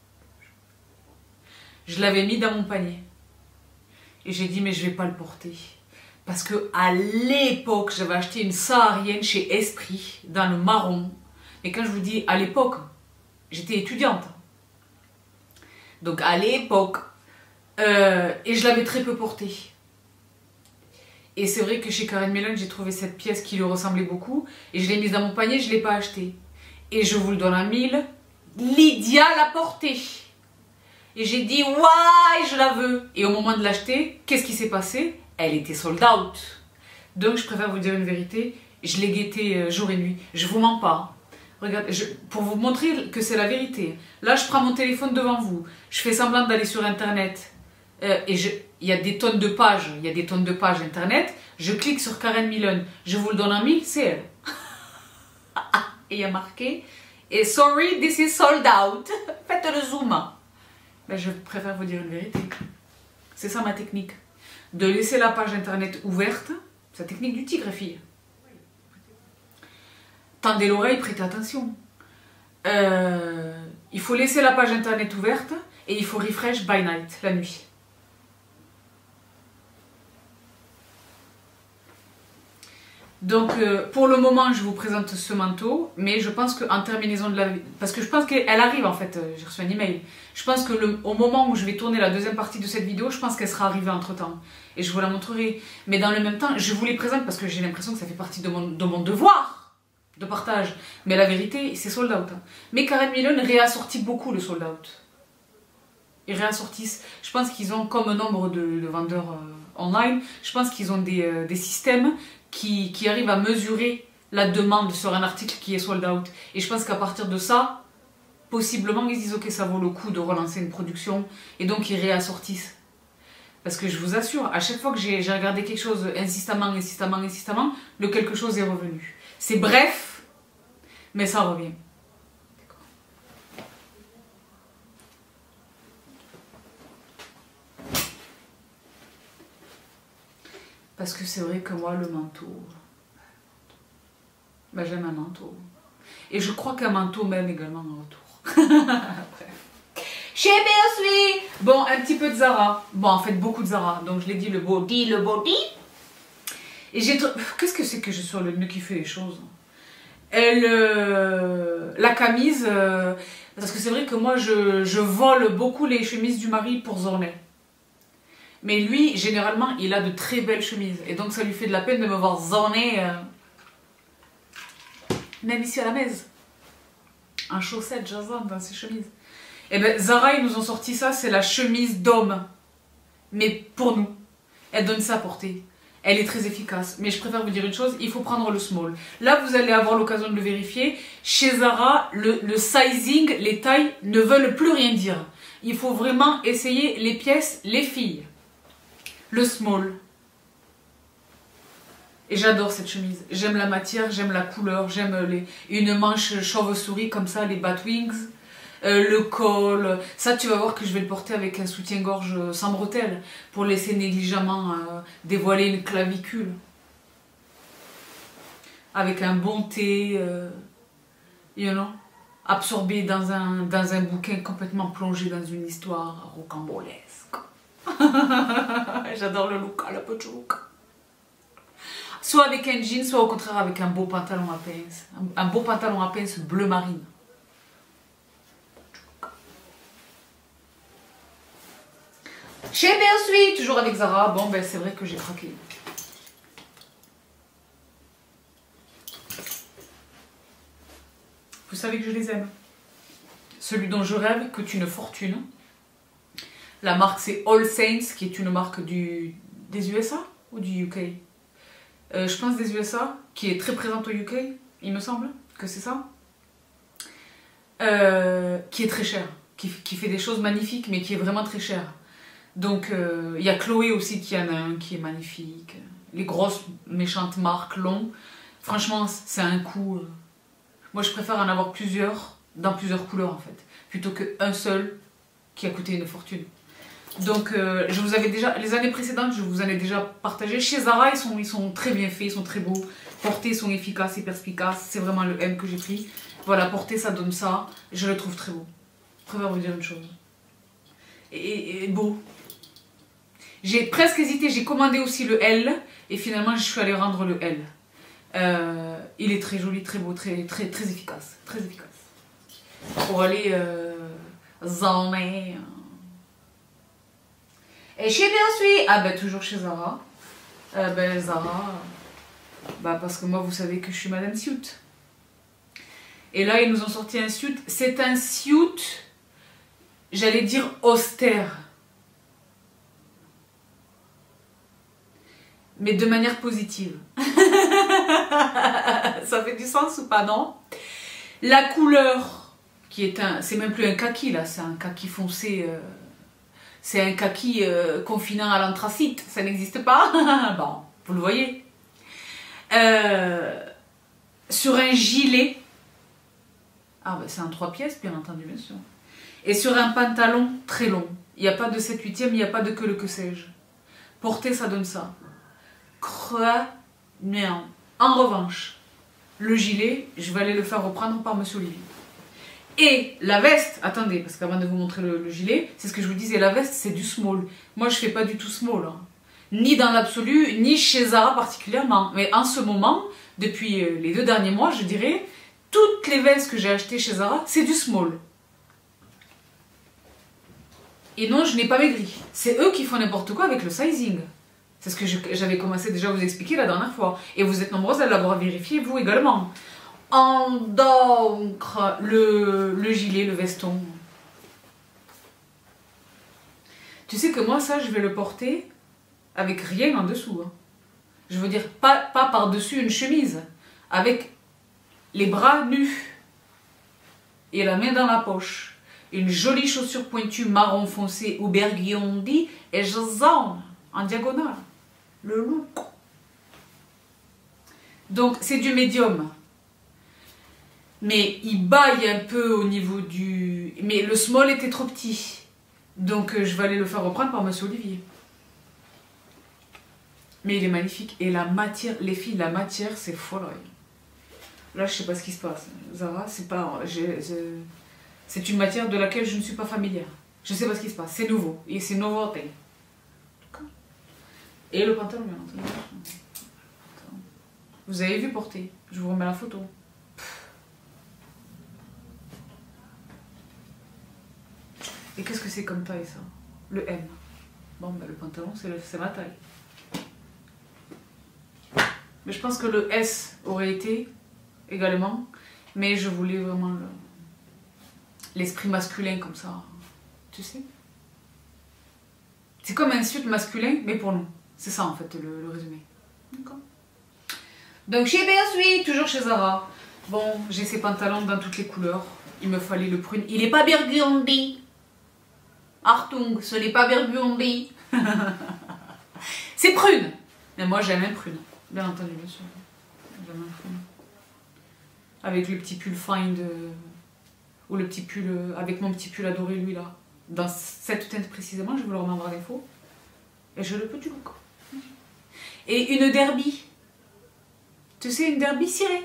Speaker 1: Je l'avais mis dans mon panier. Et j'ai dit, mais je vais pas le porter. Parce que à l'époque, j'avais acheté une saharienne chez Esprit, dans le marron. Et quand je vous dis à l'époque, j'étais étudiante. Donc à l'époque, et je l'avais très peu portée. Et c'est vrai que chez Karen Millen, j'ai trouvé cette pièce qui lui ressemblait beaucoup. Et je l'ai mise dans mon panier, je ne l'ai pas achetée. Et je vous le donne à 1000. Lydia l'a portée. Et j'ai dit, ouais, je la veux. Et au moment de l'acheter, qu'est-ce qui s'est passé? Elle était sold out. Donc, je préfère vous dire une vérité. Je l'ai guettée jour et nuit. Je vous mens pas. Regardez, pour vous montrer que c'est la vérité. Là, je prends mon téléphone devant vous. Je fais semblant d'aller sur Internet. Il y a des tonnes de pages. Il y a des tonnes de pages Internet. Je clique sur Karen Millen. Je vous le donne en 1000, c'est elle. Et il y a marqué, et sorry, this is sold out. Faites le zoom. Ben, je préfère vous dire une vérité. C'est ça ma technique. De laisser la page internet ouverte. C'est la technique du tigre, fille. Tendez l'oreille, prêtez attention. Il faut laisser la page internet ouverte et il faut refresh by night, la nuit. Donc, pour le moment, je vous présente ce manteau, mais je pense qu'en terminaison de la... Parce que je pense qu'elle arrive, en fait, j'ai reçu un email. Je pense qu'au moment où je vais tourner la deuxième partie de cette vidéo, je pense qu'elle sera arrivée entre-temps. Et je vous la montrerai. Mais dans le même temps, je vous les présente parce que j'ai l'impression que ça fait partie de mon devoir de partage. Mais la vérité, c'est sold out. Mais Karen Millen réassortit beaucoup le sold out. Ils réassortissent. Je pense qu'ils ont, comme nombre de vendeurs online, je pense qu'ils ont des systèmes qui arrivent à mesurer la demande sur un article qui est sold out. Et je pense qu'à partir de ça, possiblement, ils disent ok, ça vaut le coup de relancer une production. Et donc, ils réassortissent. Parce que je vous assure, à chaque fois que j'ai regardé quelque chose insistamment, le quelque chose est revenu. C'est bref, mais ça revient. Parce que c'est vrai que moi, le manteau, ben, j'aime un manteau. Et je crois qu'un manteau m'aime également en retour. Bref. Chez Bersui. Bon, un petit peu de Zara. Bon, en fait, beaucoup de Zara. Donc, je l'ai dit, le body. Et j'ai... Qu'est-ce que c'est que je suis sur le nœud qui fait les choses? La camise... parce que c'est vrai que moi, je vole beaucoup les chemises du mari pour Zornet. Mais lui, généralement, il a de très belles chemises. Et donc, ça lui fait de la peine de me voir zoner, même ici à la maison. En chaussettes, Jason, dans ses chemises. Et ben, Zara, ils nous ont sorti ça, c'est la chemise d'homme. Mais pour nous. Elle donne ça à porter. Elle est très efficace. Mais je préfère vous dire une chose, il faut prendre le small. Là, vous allez avoir l'occasion de le vérifier. Chez Zara, le sizing, les tailles ne veulent plus rien dire. Il faut vraiment essayer les pièces, les filles. Le small. Et j'adore cette chemise. J'aime la matière, j'aime la couleur, j'aime une manche chauve-souris comme ça, les Batwings. Le col. Ça, tu vas voir que je vais le porter avec un soutien-gorge sans bretelles pour laisser négligemment dévoiler une clavicule. Avec un bon thé, you know, absorbé dans un bouquin complètement plongé dans une histoire rocambolesque. J'adore le look à la petit look. Soit avec un jean, soit au contraire avec un beau pantalon à pince. Un beau pantalon à pince bleu marine. Chez Bersuit, toujours avec Zara. Bon, ben c'est vrai que j'ai craqué. Vous savez que je les aime. Celui dont je rêve coûte une fortune. La marque c'est All Saints, qui est une marque des USA ou du UK. Je pense des USA, qui est très présente au UK, il me semble que c'est ça. Qui est très cher, qui fait des choses magnifiques, mais qui est vraiment très cher. Donc il y a Chloé aussi qui en a un qui est magnifique. Les grosses méchantes marques longues, franchement c'est un coup. Moi je préfère en avoir plusieurs, dans plusieurs couleurs en fait, plutôt qu'un seul qui a coûté une fortune. Donc je vous avais déjà, les années précédentes, je vous en ai déjà partagé. Chez Zara, ils sont très bien faits, ils sont très beaux. Portés sont efficaces et perspicaces. C'est vraiment le M que j'ai pris. Voilà, porté, ça donne ça. Je le trouve très beau. Je préfère vous dire une chose. Et beau. J'ai presque hésité, j'ai commandé aussi le L. Et finalement, je suis allée rendre le L. Il est très joli, très beau, très efficace. Très efficace. Pour aller zoner. Et chez Bersuit, ah ben toujours chez Zara. Ben Zara, bah parce que moi vous savez que je suis Madame Suit. Et là ils nous ont sorti un suit. C'est un suit, j'allais dire austère. Mais de manière positive. Ça fait du sens ou pas, non? La couleur, qui est c'est même plus un kaki là, c'est un kaki foncé. C'est un kaki confinant à l'anthracite, ça n'existe pas. Bon, vous le voyez. Sur un gilet. Ah ben c'est un 3 pièces, bien entendu, bien sûr. Et sur un pantalon très long. Il n'y a pas de 7/8e, il n'y a pas de que le que sais-je. Porter, ça donne ça. Néant. En revanche, le gilet, je vais aller le faire reprendre par Monsieur Olivier. Et la veste, attendez, parce qu'avant de vous montrer le gilet, c'est ce que je vous disais, la veste c'est du small. Moi je fais pas du tout small, hein. Ni dans l'absolu, ni chez Zara particulièrement. Mais en ce moment, depuis les 2 derniers mois, je dirais, toutes les vestes que j'ai achetées chez Zara, c'est du small. Et non, je n'ai pas maigri. C'est eux qui font n'importe quoi avec le sizing. C'est ce que j'avais commencé déjà à vous expliquer la dernière fois. Et vous êtes nombreuses à l'avoir vérifié, vous également. Donc, le gilet, le veston. Tu sais que moi, ça, je vais le porter avec rien en dessous. Hein. Je veux dire, pas par-dessus une chemise. Avec les bras nus. Et la main dans la poche. Une jolie chaussure pointue marron foncé ou burgundy. Et je zone en diagonale. Le look. Donc, c'est du médium. Mais il baille un peu au niveau du... Mais le small était trop petit. Donc je vais aller le faire reprendre par Monsieur Olivier. Mais il est magnifique. Et la matière, les filles, la matière, c'est folle. Là, je sais pas ce qui se passe. Zara, c'est pas... C'est une matière de laquelle je ne suis pas familière. Je sais pas ce qui se passe. C'est nouveau. Et c'est nouveau. Et le pantalon, bien entendu. Vous avez vu porter. Je vous remets la photo. Et qu'est-ce que c'est comme taille, ça? Le M. Bon, ben, le pantalon, c'est ma taille. Mais je pense que le S aurait été également. Mais je voulais vraiment l'esprit masculin comme ça. Tu sais? C'est comme un suit masculin, mais pour nous. C'est ça en fait le résumé. D'accord. Donc chez Bersui, toujours chez Zara. Bon, j'ai ces pantalons dans toutes les couleurs. Il me fallait le prune. Il n'est pas burgundy. Artung, ce n'est pas burgundy. C'est prune. Mais moi j'aime un prune. Bien entendu, bien sûr. J'aime un prune. Avec le petit pull fine ou le petit pull avec mon petit pull adoré lui là. Dans cette teinte précisément, je vais le remettre en défaut. Et je le peux du look. Et une derby. Tu sais, une derby cirée.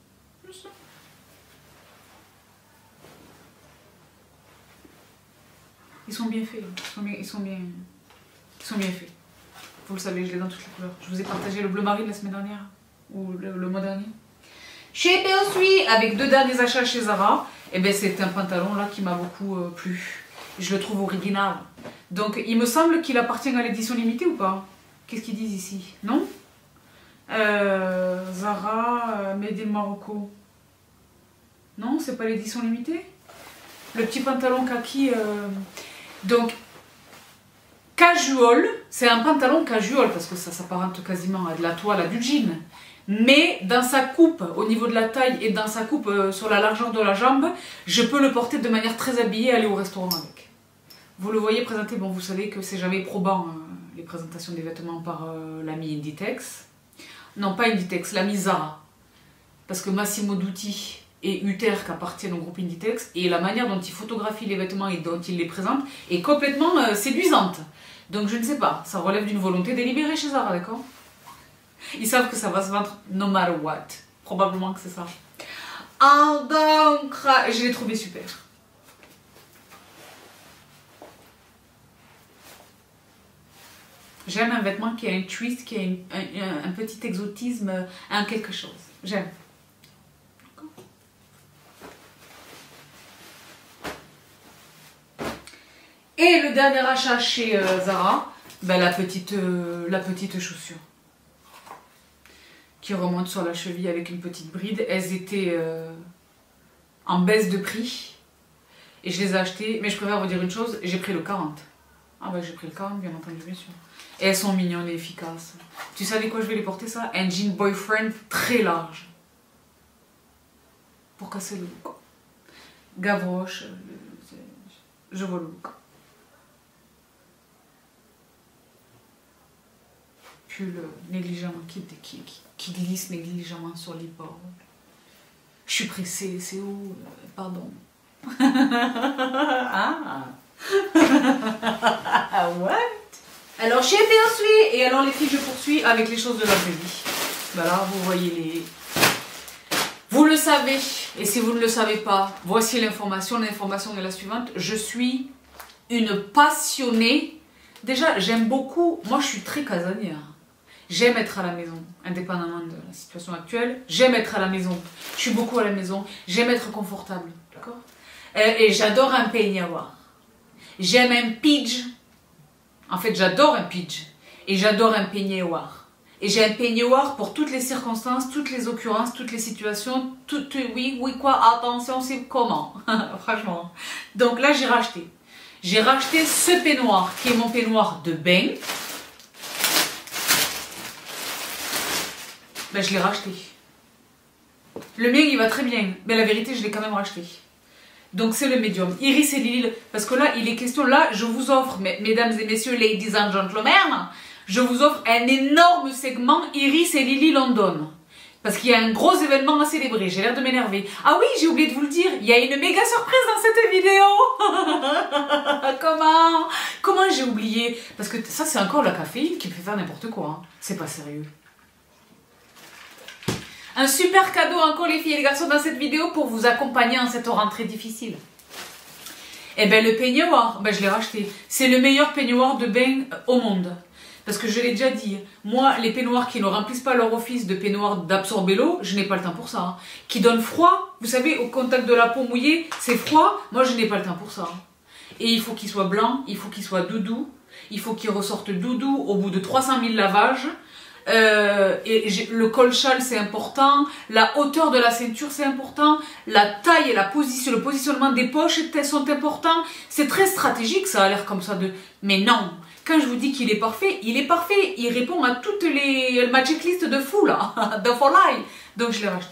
Speaker 1: Ils sont bien faits. Ils sont bien faits. Vous le savez, je l'ai dans toutes les couleurs. Je vous ai partagé le bleu marine la semaine dernière. Ou le mois dernier. Chez Bersui, avec 2 derniers achats chez Zara, et ben c'est un pantalon là qui m'a beaucoup plu. Je le trouve original. Donc il me semble qu'il appartient à l'édition limitée ou pas? Qu'est-ce qu'ils disent ici? Non? Zara, Made in Morocco. Non, c'est pas l'édition limitée? Le petit pantalon kaki. Donc, casual, c'est un pantalon casual parce que ça s'apparente quasiment à de la toile, à du jean. Mais dans sa coupe, au niveau de la taille et dans sa coupe sur la largeur de la jambe, je peux le porter de manière très habillée et aller au restaurant avec. Vous le voyez présenté, bon vous savez que c'est jamais probant les présentations des vêtements par l'ami Inditex. Non pas Inditex, l'ami Zara. Parce que Massimo Dutti et Uterk appartiennent au groupe Inditex et la manière dont il photographie les vêtements et dont il les présente est complètement séduisante. Donc je ne sais pas, ça relève d'une volonté délibérée chez Zara, d'accord? Ils savent que ça va se vendre no matter what. Probablement que c'est ça. Ah, donc, je l'ai trouvé super. J'aime un vêtement qui a un twist, qui a un petit exotisme, un quelque chose. J'aime. Et le dernier achat chez Zara, ben, la petite chaussure. Qui remonte sur la cheville avec une petite bride. Elles étaient en baisse de prix. Et je les ai achetées. Mais je préfère vous dire une chose, j'ai pris le 40. Ah bah j'ai pris le 40 bien entendu, bien sûr. Et elles sont mignonnes et efficaces. Tu sais avec quoi je vais les porter ça? Un jean boyfriend très large. Pour casser le look. Gavroche. Je vois le look. Pull négligemment qui glisse négligemment sur les bords. Je suis pressée, c'est où? Pardon. Ah. What? Alors chez Bersui, et alors les filles, je poursuis avec les choses de la vraie vie. Voilà, vous voyez les... Vous le savez, et si vous ne le savez pas, voici l'information. L'information est la suivante. Je suis une passionnée. Déjà, j'aime beaucoup... Moi, je suis très casanière. J'aime être à la maison, indépendamment de la situation actuelle. J'aime être à la maison. Je suis beaucoup à la maison. J'aime être confortable. D'accord? Et j'adore un peignoir. J'aime un pidge. En fait, j'adore un pidge. Et j'adore un peignoir. Et j'ai un peignoir pour toutes les circonstances, toutes les occurrences, toutes les situations. Oui, quoi, attention, c'est comment? Franchement. Donc là, j'ai racheté. J'ai racheté ce peignoir, qui est mon peignoir de bain. Ben, je l'ai racheté. Le mien, il va très bien. Mais la vérité, je l'ai quand même racheté. Donc, c'est le médium. Iris et Lily. Parce que là, il est question... Là, je vous offre, mesdames et messieurs, ladies and gentlemen, je vous offre un énorme segment Iris et Lily London. Parce qu'il y a un gros événement à célébrer. J'ai l'air de m'énerver. Ah oui, j'ai oublié de vous le dire. Il y a une méga surprise dans cette vidéo. Comment j'ai oublié? Parce que ça, c'est encore la caféine qui me fait faire n'importe quoi. Hein. C'est pas sérieux. Un super cadeau encore les filles et les garçons dans cette vidéo pour vous accompagner en cette rentrée difficile. Et bien le peignoir, ben, je l'ai racheté. C'est le meilleur peignoir de bain au monde. Parce que je l'ai déjà dit, moi les peignoirs qui ne remplissent pas leur office de peignoir d'absorber l'eau, je n'ai pas le temps pour ça. Hein. Qui donnent froid, vous savez au contact de la peau mouillée, c'est froid, moi je n'ai pas le temps pour ça. Hein. Et il faut qu'il soit blanc, il faut qu'il soit doudou. Il faut qu'il ressorte doudou au bout de 300 000 lavages. Le col châle c'est important, la hauteur de la ceinture c'est important, la taille et le positionnement des poches sont importants. C'est très stratégique, ça a l'air comme ça de... Mais non, quand je vous dis qu'il est parfait, il est parfait. Il répond à toutes ma checklist de fou là, de folie. Donc je l'ai racheté.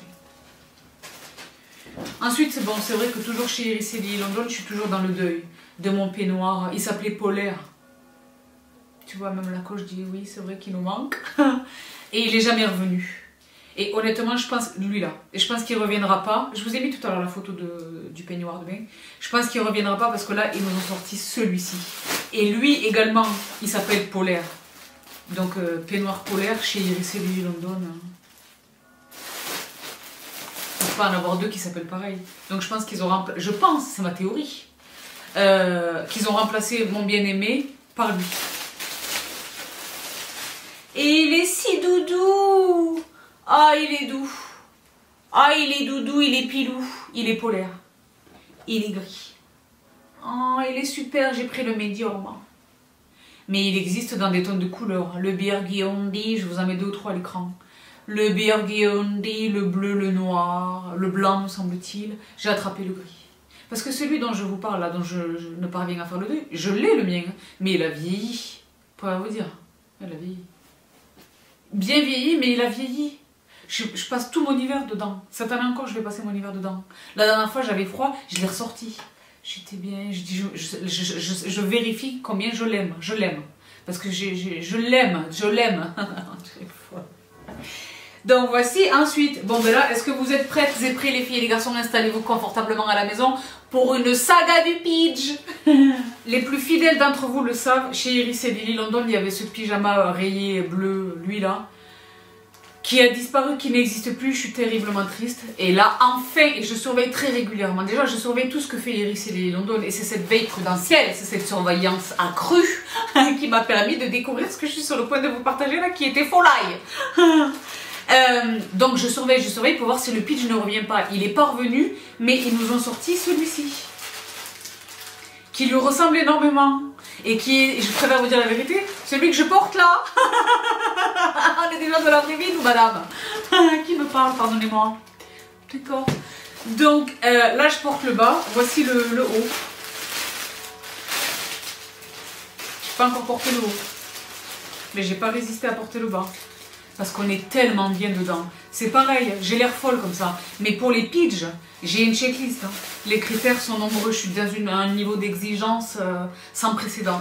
Speaker 1: Ensuite, c'est bon, c'est vrai que toujours chez Iris Lily London, je suis toujours dans le deuil de mon peignoir. Il s'appelait Polaire. Tu vois, même la coche dit oui, c'est vrai qu'il nous manque. Et il n'est jamais revenu. Et honnêtement, je pense, lui là, et je pense qu'il ne reviendra pas. Je vous ai mis tout à l'heure la photo du peignoir de bain. Je pense qu'il ne reviendra pas parce que là, ils nous ont sorti celui-ci. Et lui également, il s'appelle Polaire. Donc, peignoir polaire chez Iris Lily London. Il ne peut pas en avoir deux qui s'appellent pareil. Donc, je pense qu'ils ont remplacé, je pense, c'est ma théorie, qu'ils ont remplacé mon bien-aimé par lui. Et il est si doudou. Ah, il est doux. Ah, il est doudou, il est pilou. Il est polaire. Il est gris. Oh, il est super, j'ai pris le médium. Mais il existe dans des tonnes de couleurs. Le burgundy, je vous en mets 2 ou 3 à l'écran. Le burgundy, le bleu, le noir, le blanc, me semble-t-il. J'ai attrapé le gris. Parce que celui dont je vous parle, là, dont je ne parviens à faire le deuil, je l'ai le mien. Mais il a vieilli. Pour vous dire, il a vieilli. Bien vieilli, mais il a vieilli. Je passe tout mon hiver dedans. Cette année encore, je vais passer mon hiver dedans. La dernière fois, j'avais froid, je l'ai ressorti. J'étais bien, je vérifie combien je l'aime. Je l'aime. Parce que je l'aime. Donc voici, ensuite, bon ben là, est-ce que vous êtes prêtes et prêts les filles et les garçons? Installez-vous confortablement à la maison pour une saga du Pidge. Les plus fidèles d'entre vous le savent, chez Iris Lily London, il y avait ce pyjama rayé bleu, lui là, qui a disparu, qui n'existe plus. Je suis terriblement triste. Et là, enfin, et je surveille très régulièrement. Déjà, je surveille tout ce que fait Iris Lily London, et c'est cette veille prudentielle, c'est cette surveillance accrue qui m'a permis de découvrir ce que je suis sur le point de vous partager là, qui était folie. Donc je surveille pour voir si le pitch ne revient pas. Il est pas revenu, mais ils nous ont sorti celui-ci, qui lui ressemble énormément, et qui est, je préfère vous dire la vérité, celui que je porte là. On est déjà de la vraie vie, nous, madame. Qui me parle, pardonnez-moi. D'accord. Donc là, je porte le bas. Voici le haut. Je n'ai pas encore porté le haut, mais j'ai pas résisté à porter le bas. Parce qu'on est tellement bien dedans. C'est pareil, j'ai l'air folle comme ça. Mais pour les Pidge, j'ai une checklist. Hein. Les critères sont nombreux. Je suis dans un niveau d'exigence sans précédent.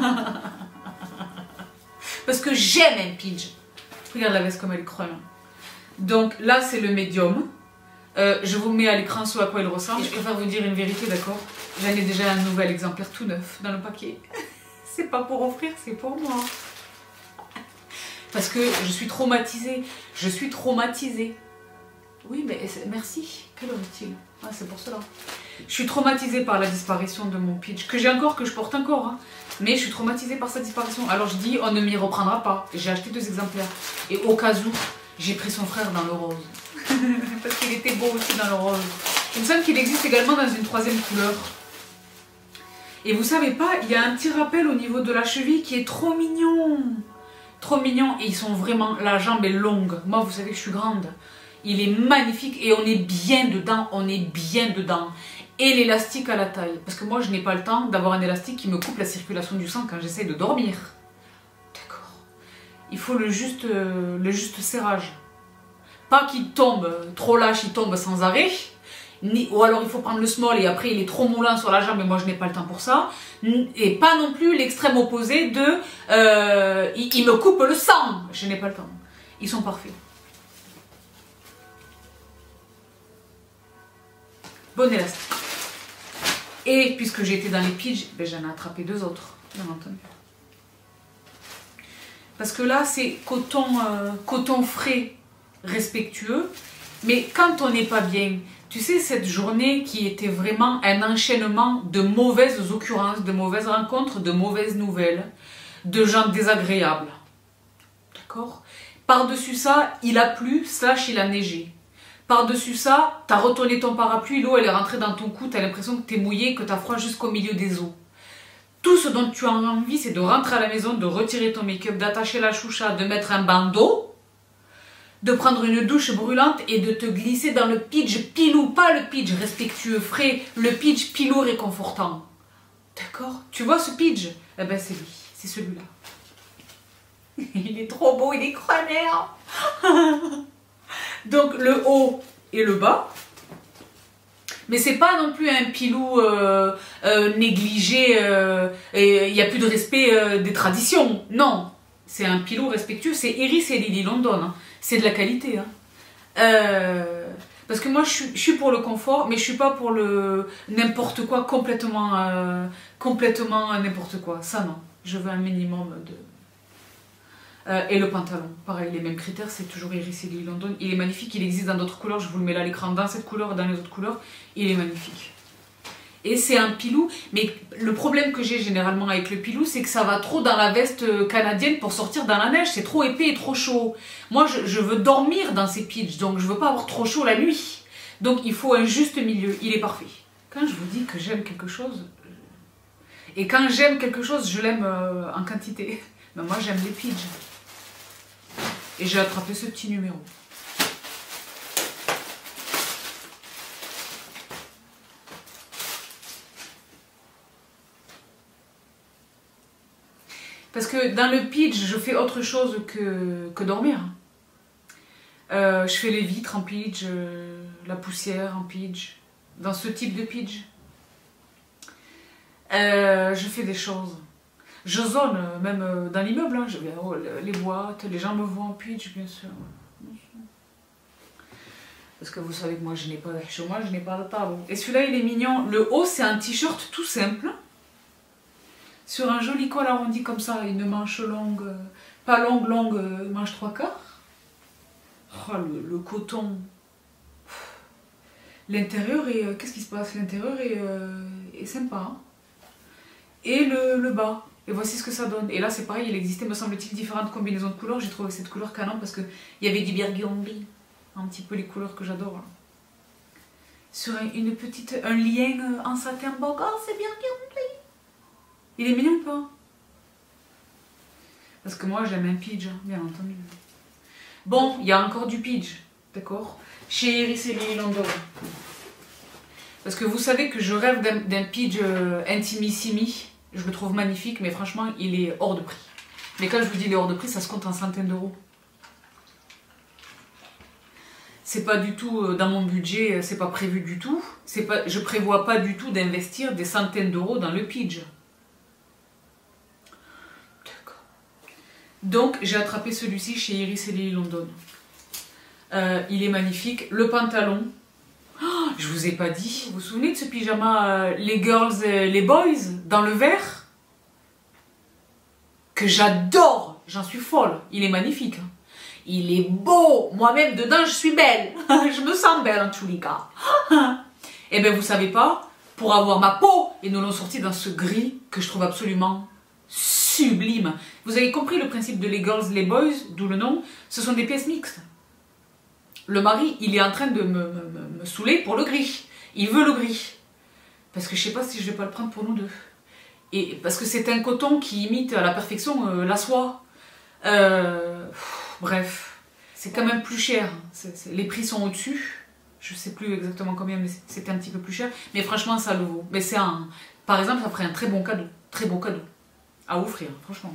Speaker 1: Parce que j'aime un Pidge. Regarde la veste comme elle est creuse. Donc là, c'est le médium. Je vous mets à l'écran ce à quoi il ressemble. Et je préfère vous dire une vérité, d'accord? J'en ai déjà un nouvel exemplaire tout neuf dans le paquet. C'est pas pour offrir, c'est pour moi. Parce que je suis traumatisée. Je suis traumatisée. Oui, mais merci. Quelle heure est-il? Ah, c'est pour cela. Je suis traumatisée par la disparition de mon Pidge, que j'ai encore, que je porte encore. Hein. Mais je suis traumatisée par sa disparition. Alors je dis, on ne m'y reprendra pas. J'ai acheté 2 exemplaires. Et au cas où, j'ai pris son frère dans le rose. Parce qu'il était beau aussi dans le rose. Il me semble qu'il existe également dans une 3e couleur. Et vous savez pas, il y a un petit rappel au niveau de la cheville qui est trop mignon. Trop mignon, et ils sont vraiment, la jambe est longue. Moi, vous savez que je suis grande. Il est magnifique et on est bien dedans, Et l'élastique à la taille. Parce que moi, je n'ai pas le temps d'avoir un élastique qui me coupe la circulation du sang quand j'essaie de dormir. D'accord. Il faut le juste serrage. Pas qu'il tombe trop lâche, il tombe sans arrêt. Ou alors il faut prendre le small et après il est trop moulin sur la jambe et moi je n'ai pas le temps pour ça. Et pas non plus l'extrême opposé de il me coupe le sang. Je n'ai pas le temps. Ils sont parfaits. Bon élastique. Et puisque j'ai été dans les Pidge, ben, j'en ai attrapé 2 autres, bien entendu. Parce que là c'est coton frais, respectueux. Mais quand on n'est pas bien, tu sais, cette journée qui était vraiment un enchaînement de mauvaises occurrences, de mauvaises rencontres, de mauvaises nouvelles, de gens désagréables. D'accord? Par-dessus ça, il a plu, / il a neigé. Par-dessus ça, t'as retourné ton parapluie, l'eau elle est rentrée dans ton cou, t'as l'impression que t'es mouillé, que t'as froid jusqu'au milieu des os. Tout ce dont tu as envie, c'est de rentrer à la maison, de retirer ton make-up, d'attacher la choucha, de mettre un bandeau, de prendre une douche brûlante et de te glisser dans le pitch pilou, pas le pitch respectueux, frais, le pitch pilou réconfortant. D'accord? Tu vois ce pitch? Eh ben c'est lui, c'est celui-là. Il est trop beau, il est crânaire. Donc le haut et le bas. Mais c'est pas non plus un pilou négligé, il n'y a plus de respect des traditions. Non, c'est un pilou respectueux, c'est Iris et Lily London. Hein. C'est de la qualité. Hein. Parce que moi je suis pour le confort, mais je suis pas pour le n'importe quoi, complètement n'importe quoi. Ça non, je veux un minimum de... et le pantalon, pareil, les mêmes critères, c'est toujours Iris et Lily London. Il est magnifique, il existe dans d'autres couleurs, je vous le mets là à l'écran, dans cette couleur et dans les autres couleurs, il est magnifique. Et c'est un pilou, mais le problème que j'ai généralement avec le pilou, c'est que ça va trop dans la veste canadienne pour sortir dans la neige, c'est trop épais et trop chaud. Moi, je veux dormir dans ces pitchs, donc je veux pas avoir trop chaud la nuit. Donc il faut un juste milieu, il est parfait. Quand je vous dis que j'aime quelque chose, et quand j'aime quelque chose, je l'aime en quantité. Ben moi, j'aime les pitchs. Et j'ai attrapé ce petit numéro. Parce que dans le pitch, je fais autre chose que dormir. Je fais les vitres en pitch, la poussière en pitch. Dans ce type de pitch. Je fais des choses. Je zone, même dans l'immeuble, hein, je vais les boîtes, les gens me voient en pitch, bien sûr. Parce que vous savez que moi, je n'ai pas de chômage, je n'ai pas de table. Et celui-là, il est mignon. Le haut, c'est un t-shirt tout simple. Sur un joli col arrondi comme ça, une manche longue, pas longue, manche 3/4. Oh, le coton. L'intérieur est... Qu'est-ce qui se passe? L'intérieur est sympa. Hein. Et le bas. Et voici ce que ça donne. Et là, c'est pareil, il existait, me semble-t-il, différentes combinaisons de couleurs. J'ai trouvé cette couleur canon parce qu'il y avait du burgundy. Un petit peu les couleurs que j'adore. Sur un lien en satin boc. Oh, c'est burgundy. Il est mignon ou pas? Parce que moi, j'aime un pitch, bien entendu. Bon, il y a encore du pitch, d'accord? Chez Iris et Lily London. Parce que vous savez que je rêve d'un pitch intimissimi. Je le trouve magnifique, mais franchement, il est hors de prix. Mais quand je vous dis il est hors de prix, ça se compte en centaines d'euros. C'est pas du tout dans mon budget, c'est pas prévu du tout. Je prévois pas du tout d'investir des centaines d'euros dans le pitch. D'accord. Donc, j'ai attrapé celui-ci chez Iris et Lily London. Il est magnifique. Le pantalon... Oh, je vous ai pas dit. Vous vous souvenez de ce pyjama les girls et les boys dans le vert? Que j'adore. J'en suis folle. Il est magnifique. Hein. Il est beau. Moi-même dedans je suis belle. Je me sens belle en tous les cas. Et bien vous savez pas, pour avoir ma peau, ils nous l'ont sorti dans ce gris que je trouve absolument sublime. Vous avez compris le principe de les girls, les boys, d'où le nom. Ce sont des pièces mixtes. Le mari, il est en train de me saouler pour le gris. Il veut le gris. Parce que je sais pas si je vais pas le prendre pour nous deux. Et parce que c'est un coton qui imite à la perfection la soie. Bref, c'est quand même plus cher. Les prix sont au-dessus. Je sais plus exactement combien, mais c'était un petit peu plus cher. Mais franchement, ça le vaut. Mais c'est un... Par exemple, ça ferait un très bon cadeau. Très beau cadeau. À offrir, franchement.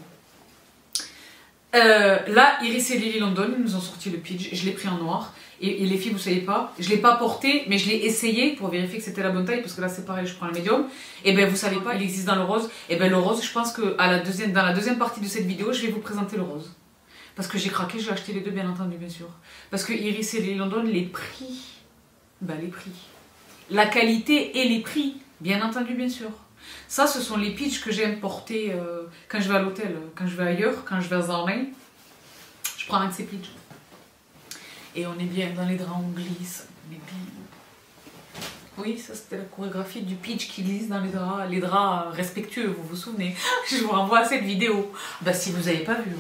Speaker 1: Là, Iris et Lily London, ils nous ont sorti le pitch. Je l'ai pris en noir. Et les filles, vous savez pas, je ne l'ai pas porté, mais je l'ai essayé pour vérifier que c'était la bonne taille, parce que là c'est pareil, je prends le médium. Et bien vous savez pas, il existe dans le rose. Et bien le rose, je pense que dans la deuxième partie de cette vidéo, je vais vous présenter le rose. Parce que j'ai craqué, j'ai acheté les deux, bien entendu, bien sûr. Parce que Iris et Lily London, les prix. Ben les prix. La qualité et les prix, bien entendu, bien sûr. Ça, ce sont les pitchs que j'aime porter quand je vais à l'hôtel, quand je vais ailleurs, quand je vais à Zarmey. Je prends un de ces pitchs. Et on est bien dans les draps, on glisse. On est bien. Oui, ça c'était la chorégraphie du pitch qui glisse dans les draps respectueux, vous vous souvenez? Je vous renvoie à cette vidéo. Bah si vous n'avez pas vu.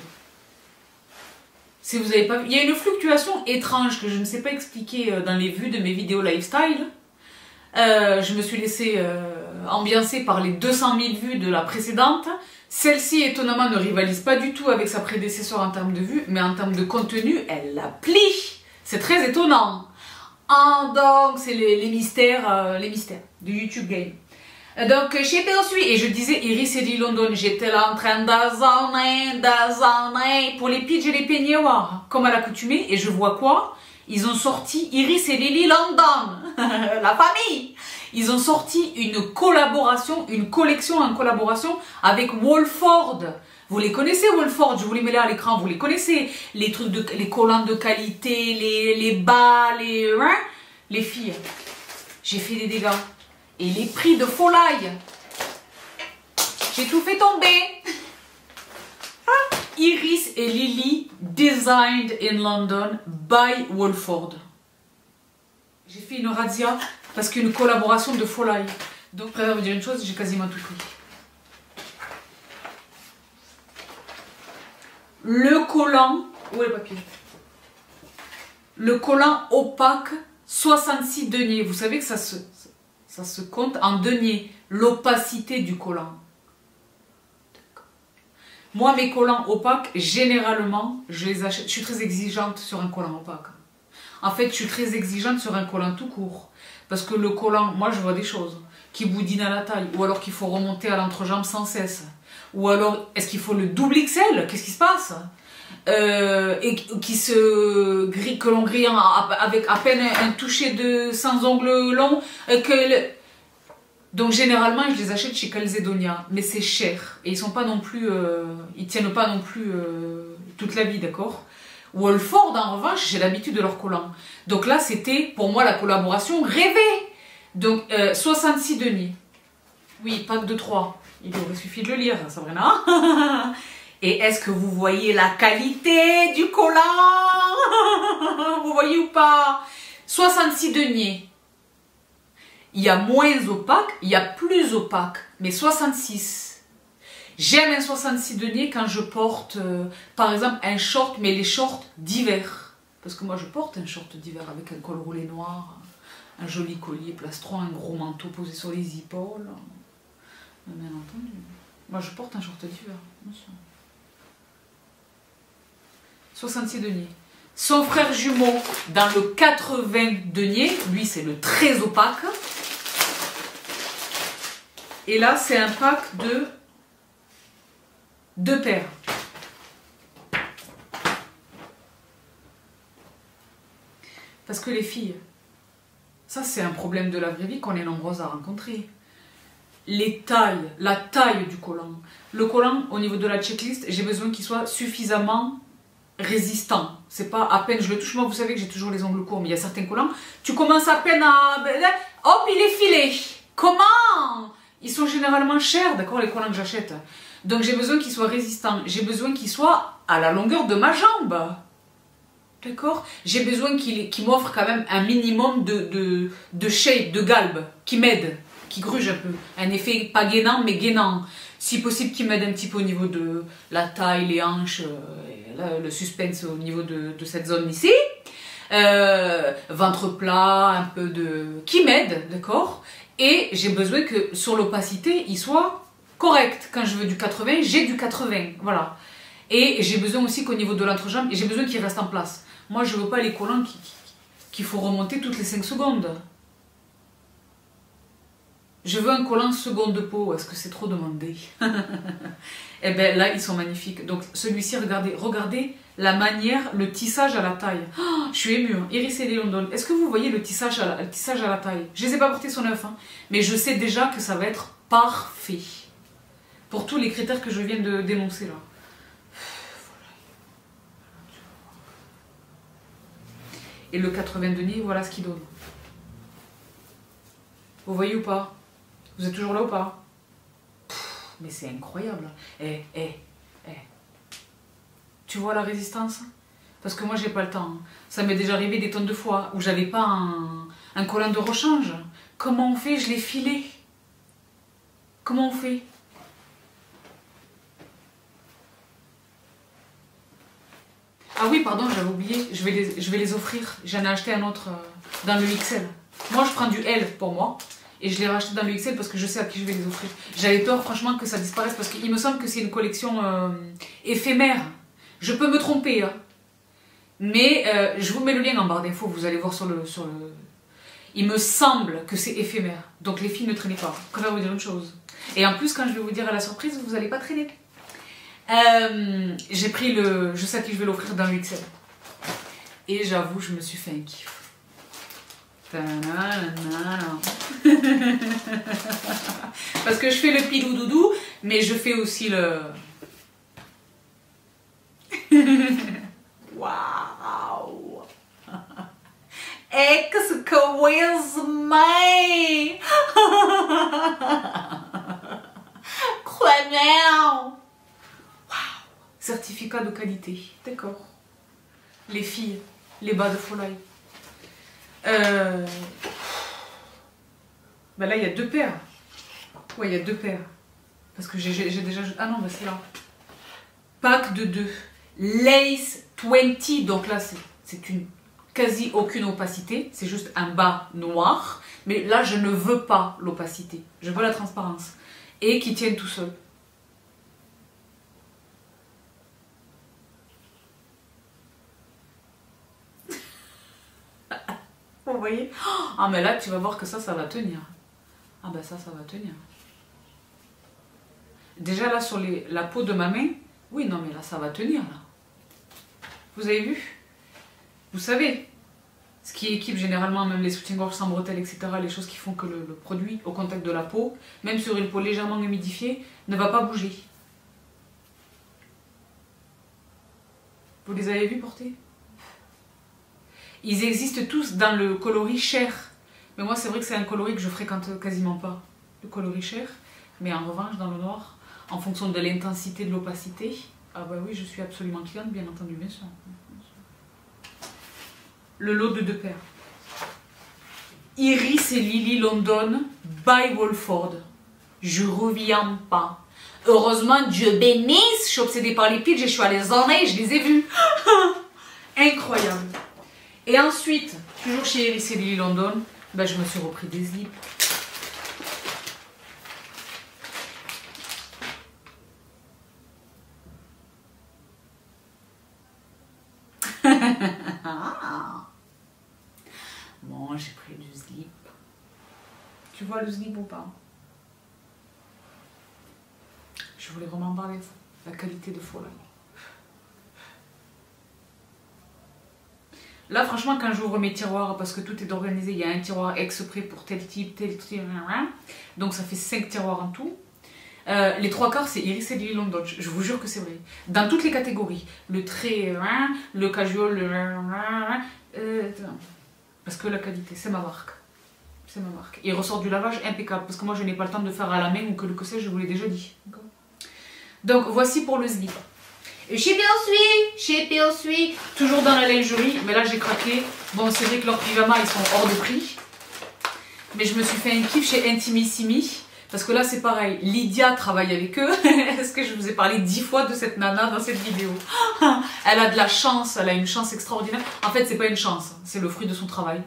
Speaker 1: Si vous n'avez pas vu. Il y a une fluctuation étrange que je ne sais pas expliquer dans les vues de mes vidéos lifestyle. Je me suis laissée ambiancée par les 200 000 vues de la précédente. Celle-ci, étonnamment, ne rivalise pas du tout avec sa prédécesseur en termes de vues, mais en termes de contenu, elle la plie. C'est très étonnant. Donc, c'est les mystères du YouTube Game. Donc, j'étais ensuite, et je disais Iris et Lily London, j'étais là en train d'azonner pour les pitchs et les peignoirs, comme à l'accoutumée, et je vois quoi? Ils ont sorti Iris et Lily London, la famille. Ils ont sorti une collaboration, une collection en collaboration avec Wolford. Vous les connaissez, Wolford? Je vous les mets là à l'écran, vous les connaissez. Les trucs les collants de qualité, les bas, les filles. J'ai fait des dégâts. Et les prix de folie. J'ai tout fait tomber. Iris et Lily, designed in London by Wolford. J'ai fait une razzia parce qu'une collaboration de folie. Donc, je préfère vous dire une chose, j'ai quasiment tout pris. Le collant, où est le papier? Le collant opaque 66 deniers. Vous savez que ça se compte en deniers, l'opacité du collant. Moi, mes collants opaques, généralement, je les achète. Je suis très exigeante sur un collant opaque. En fait, je suis très exigeante sur un collant tout court. Parce que le collant, moi, je vois des choses qui boudinent à la taille. Ou alors qu'il faut remonter à l'entrejambe sans cesse. Ou alors, est-ce qu'il faut le double XL? Qu'est-ce qui se passe? Et qui se grille, que l'on grille avec à peine un toucher de sans ongles longs. Donc généralement je les achète chez Calzedonia, mais c'est cher et ils sont pas non plus, ils tiennent pas non plus toute la vie, d'accord. Wolford en revanche, j'ai l'habitude de leurs collants. Donc là c'était pour moi la collaboration rêvée. Donc 66 deniers. Oui, pack de 3. Il aurait suffi de le lire, Sabrina. Et est-ce que vous voyez la qualité du collant? Vous voyez ou pas? 66 deniers. Il y a moins opaque, il y a plus opaque, mais 66. J'aime un 66 deniers quand je porte, par exemple, un short, mais les shorts d'hiver. Parce que moi, je porte un short d'hiver avec un col roulé noir, un joli collier plastron, un gros manteau posé sur les épaules. Bien entendu. Moi, je porte un short d'hiver, bien sûr. 66 deniers. Son frère jumeau dans le 80 deniers, lui c'est le très opaque. Et là c'est un pack de 2 paires. Parce que les filles, ça c'est un problème de la vraie vie qu'on est nombreuses à rencontrer. Les tailles, la taille du collant. Le collant au niveau de la checklist, j'ai besoin qu'il soit suffisamment résistant. C'est pas à peine je le touche. Moi vous savez que j'ai toujours les ongles courts, mais il y a certains collants, tu commences à peine à... Hop, il est filé. Comment? Ils sont généralement chers, d'accord, les collants que j'achète. Donc j'ai besoin qu'ils soient résistants. J'ai besoin qu'ils soient à la longueur de ma jambe. D'accord? J'ai besoin qu'ils m'offrent quand même un minimum de shape, de galbe, qui m'aide, qui gruge un peu. Un effet pas gainant, mais gainant. Si possible, qui m'aide un petit peu au niveau de la taille, les hanches, le suspense au niveau de cette zone ici. Ventre plat, un peu de... qui m'aide, d'accord? Et j'ai besoin que sur l'opacité, il soit correct. Quand je veux du 80, j'ai du 80, voilà. Et j'ai besoin aussi qu'au niveau de l'entrejambe, j'ai besoin qu'il reste en place. Moi, je veux pas les collants qu'il faut remonter toutes les 5 secondes. Je veux un collant seconde peau, est-ce que c'est trop demandé? Eh bien là, ils sont magnifiques. Donc celui-ci, regardez la manière, le tissage à la taille. Oh, je suis émue, hein. Iris et London. Est-ce que vous voyez le tissage à la taille? Je ne les ai pas portés sur neuf, hein, mais je sais déjà que ça va être parfait. Pour tous les critères que je viens de dénoncer là. Et le 80 deniers, voilà ce qu'il donne. Vous voyez ou pas? Vous êtes toujours là ou pas? Mais c'est incroyable. Tu vois la résistance? Parce que moi, j'ai pas le temps. Ça m'est déjà arrivé des tonnes de fois où j'avais pas un collant de rechange. Comment on fait? Je l'ai filé. Comment on fait? Ah oui, pardon, j'avais oublié. Je vais les offrir. J'en ai acheté un autre dans le XL. Moi, je prends du L pour moi. Et je l'ai racheté dans le XL parce que je sais à qui je vais les offrir. J'avais peur franchement que ça disparaisse parce qu'il me semble que c'est une collection éphémère. Je peux me tromper, hein. Mais je vous mets le lien en barre d'infos, vous allez voir sur le... Il me semble que c'est éphémère. Donc les filles ne traînez pas. Je préfère vous dire une chose. Et en plus, quand je vais vous dire à la surprise, vous n'allez pas traîner. J'ai pris le... Je sais à qui je vais l'offrir dans le XL. Et j'avoue, je me suis fait un kiff. Parce que je fais le pilou doudou, mais je fais aussi le... Waouh! Excuse-moi! Wow! Certificat de qualité, d'accord. Les filles, les bas de Folai. Ben là, il y a 2 paires. Ouais, il y a 2 paires. Parce que j'ai déjà... Ah non, bah c'est là. Pack de 2. Lace 20. Donc là, c'est une quasi aucune opacité. C'est juste un bas noir. Mais là, je ne veux pas l'opacité. Je veux la transparence. Et qui tienne tout seul. Vous voyez? Ah mais là tu vas voir que ça va tenir. Ah ben ça va tenir. Déjà là sur la peau de ma main, oui non mais là ça va tenir là. Vous avez vu? Vous savez, ce qui équipe généralement même les soutiens-gorge sans bretelles, etc., les choses qui font que le produit au contact de la peau, même sur une peau légèrement humidifiée, ne va pas bouger. Vous les avez vus porter? Ils existent tous dans le coloris cher. Mais moi, c'est vrai que c'est un coloris que je fréquente quasiment pas. Le coloris cher. Mais en revanche, dans le noir, en fonction de l'intensité de l'opacité, ah bah oui, je suis absolument cliente, bien entendu, bien sûr. Le lot de 2 paires. Iris et Lily London by Wolford. Je reviens pas. Heureusement, Dieu bénisse, je suis obsédée par les pitchs et je suis allée les emmener, je les ai vus. Incroyable. Et ensuite, toujours chez Iris et Lily London, ben je me suis repris des slips. Bon, j'ai pris du slip. Tu vois le slip ou pas? Je voulais vraiment parler de la qualité de Folai. Là, franchement, quand j'ouvre mes tiroirs, parce que tout est organisé, il y a un tiroir exprès pour tel type, donc ça fait 5 tiroirs en tout. Les 3/4, c'est Iris et Lily London, je vous jure que c'est vrai. Dans toutes les catégories, le très, le casual, parce que la qualité, c'est ma marque. C'est ma marque. Il ressort du lavage impeccable, parce que moi, je n'ai pas le temps de faire à la main ou que sais-je, je vous l'ai déjà dit. Donc, voici pour le slip. Chez Persuit, toujours dans la lingerie, mais là j'ai craqué. Bon, c'est vrai que leurs pyjamas ils sont hors de prix, mais je me suis fait un kiff chez Intimissimi, parce que là c'est pareil, Lydia travaille avec eux. Est-ce que je vous ai parlé 10 fois de cette nana dans cette vidéo? Elle a de la chance, elle a une chance extraordinaire. En fait, c'est pas une chance, c'est le fruit de son travail.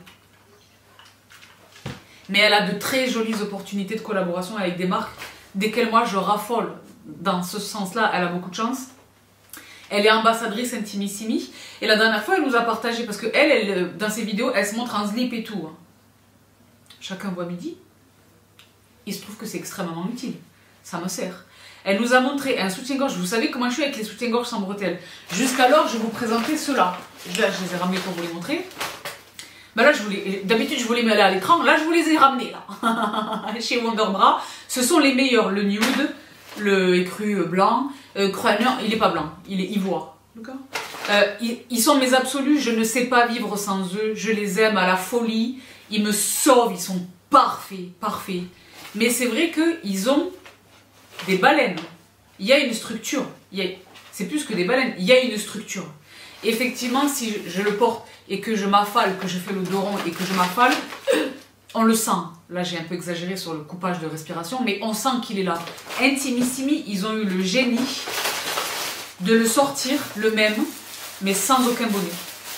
Speaker 1: Mais elle a de très jolies opportunités de collaboration avec des marques desquelles moi je raffole. Dans ce sens-là, elle a beaucoup de chance. Elle est ambassadrice Intimissimi. Et la dernière fois, elle nous a partagé, parce que elle, dans ses vidéos, elle se montre en slip et tout. Chacun voit midi. Il se trouve que c'est extrêmement utile. Ça me sert. Elle nous a montré un soutien-gorge. Vous savez comment je suis avec les soutiens-gorge sans bretelles. Jusqu'alors, je vous présentais ceux-là. Là, je les ai ramenés pour vous les montrer. Ben là, d'habitude, je voulais les mettre à l'écran. Là, je vous les ai ramenés, là. Chez Wonderbra. Ce sont les meilleurs. Le nude, le écru blanc. Non, il n'est pas blanc, il est ivoire. Ils sont mes absolus, je ne sais pas vivre sans eux, je les aime à la folie, ils me sauvent, ils sont parfaits, parfaits. Mais c'est vrai qu'ils ont des baleines, il y a une structure, c'est plus que des baleines, il y a une structure. Effectivement, si je le porte et que je m'affale, que je fais le dos rond et que je m'affale, on le sent. Là, j'ai un peu exagéré sur le coupage de respiration, mais on sent qu'il est là. Intimissimi, ils ont eu le génie de le sortir, le même, mais sans aucun bonnet.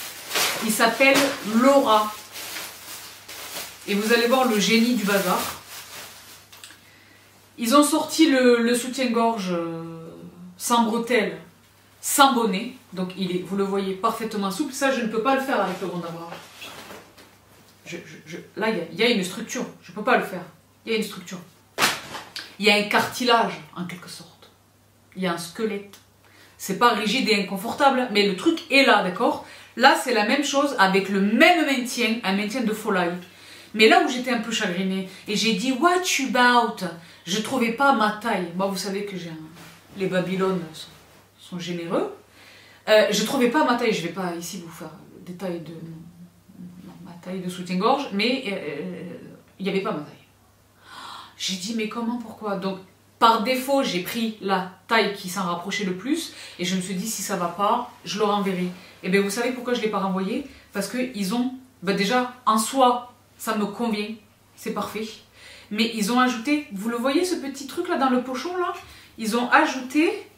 Speaker 1: Il s'appelle Laura. Et vous allez voir le génie du bazar. Ils ont sorti le soutien-gorge sans bretelles, sans bonnet. Donc vous le voyez parfaitement souple. Ça, je ne peux pas le faire avec le Gondamara. Là, il y a une structure. Je ne peux pas le faire. Il y a une structure. Il y a un cartilage, en quelque sorte. Il y a un squelette. C'est pas rigide et inconfortable, mais le truc est là, d'accord? Là, c'est la même chose avec le même maintien, un maintien de folie. Mais là où j'étais un peu chagrinée, et j'ai dit, what about? Je trouvais pas ma taille. Moi, vous savez que les Babylones sont généreux. Je trouvais pas ma taille. Je vais pas ici vous faire le détail de ma taille de soutien-gorge, mais il n'y avait pas ma taille. J'ai dit, mais comment, pourquoi? Donc, par défaut, j'ai pris la taille qui s'en rapprochait le plus, et je me suis dit, si ça va pas, je le renverrai. Et bien, vous savez pourquoi je ne l'ai pas renvoyé? Parce qu'ils ont, déjà, en soi, ça me convient, c'est parfait. Mais ils ont ajouté, vous le voyez ce petit truc là dans le pochon là? Ils ont ajouté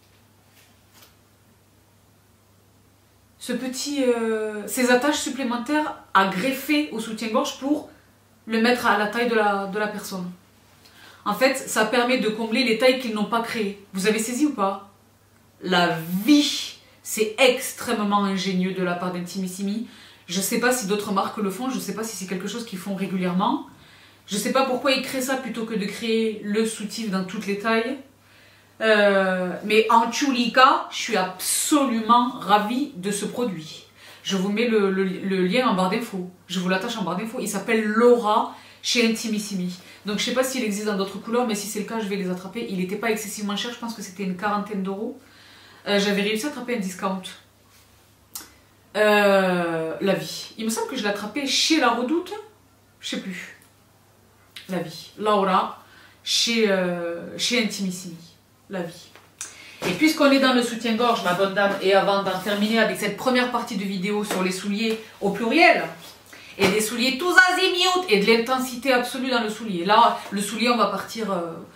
Speaker 1: ces attaches supplémentaires à greffer au soutien-gorge pour le mettre à la taille de la personne. En fait, ça permet de combler les tailles qu'ils n'ont pas créées. Vous avez saisi ou pas? La vie, c'est extrêmement ingénieux de la part d'Intimissimi. Je ne sais pas si d'autres marques le font, je ne sais pas si c'est quelque chose qu'ils font régulièrement. Je ne sais pas pourquoi ils créent ça plutôt que de créer le soutif dans toutes les tailles. Mais en Chulika, je suis absolument ravie de ce produit. Je vous mets le lien en barre d'infos. Je vous l'attache en barre d'infos. Il s'appelle Laura chez Intimissimi. Donc je ne sais pas s'il existe dans d'autres couleurs, mais si c'est le cas, je vais les attraper. Il n'était pas excessivement cher, je pense que c'était une quarantaine d'euros. J'avais réussi à attraper un discount. La vie. Il me semble que je l'ai attrapé chez La Redoute. Je sais plus. La vie. Laura chez Intimissimi. La vie. Et puisqu'on est dans le soutien-gorge, ma bonne dame, et avant d'en terminer avec cette première partie de vidéo sur les souliers au pluriel, et des souliers tous azimuts, et de l'intensité absolue dans le soulier. Là, le soulier, on va partir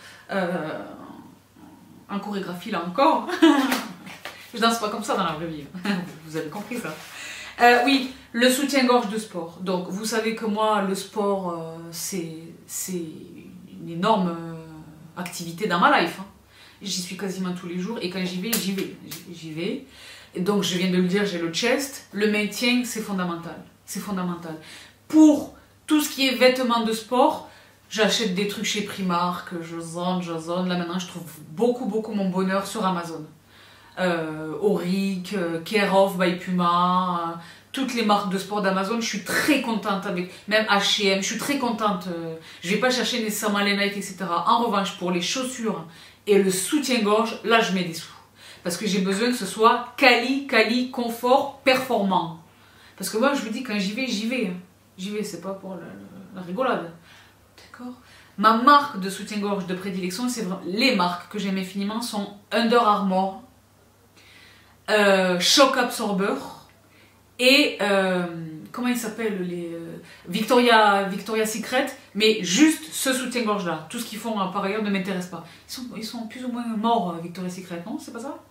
Speaker 1: en chorégraphie, là encore. Je danse pas comme ça dans la vraie vie. Vous avez compris ça. Oui, le soutien-gorge de sport. Donc, vous savez que moi, le sport, c'est une énorme activité dans ma life. Hein. J'y suis quasiment tous les jours et quand j'y vais, j'y vais. Et donc, je viens de le dire, j'ai le chest. Le maintien, c'est fondamental. C'est fondamental. Pour tout ce qui est vêtements de sport, j'achète des trucs chez Primark, je zone. Là, maintenant, je trouve beaucoup mon bonheur sur Amazon. Auric, Care of by Puma, toutes les marques de sport d'Amazon, je suis très contente avec, même H&M, je suis très contente. Je vais pas chercher nécessairement les Nike, etc. En revanche, pour les chaussures et le soutien-gorge, là, je mets des sous. Parce que j'ai besoin que ce soit quali, confort, performant. Parce que moi, je vous dis, quand j'y vais. J'y vais, c'est pas pour la rigolade. D'accord? Ma marque de soutien-gorge de prédilection, c'est vraiment les marques que j'aime infiniment sont Under Armour, Shock Absorber et comment ils s'appellent les Victoria Secret, mais juste ce soutien-gorge là. Tout ce qu'ils font par ailleurs ne m'intéresse pas. Ils sont plus ou moins morts, Victoria Secret, non? C'est pas ça?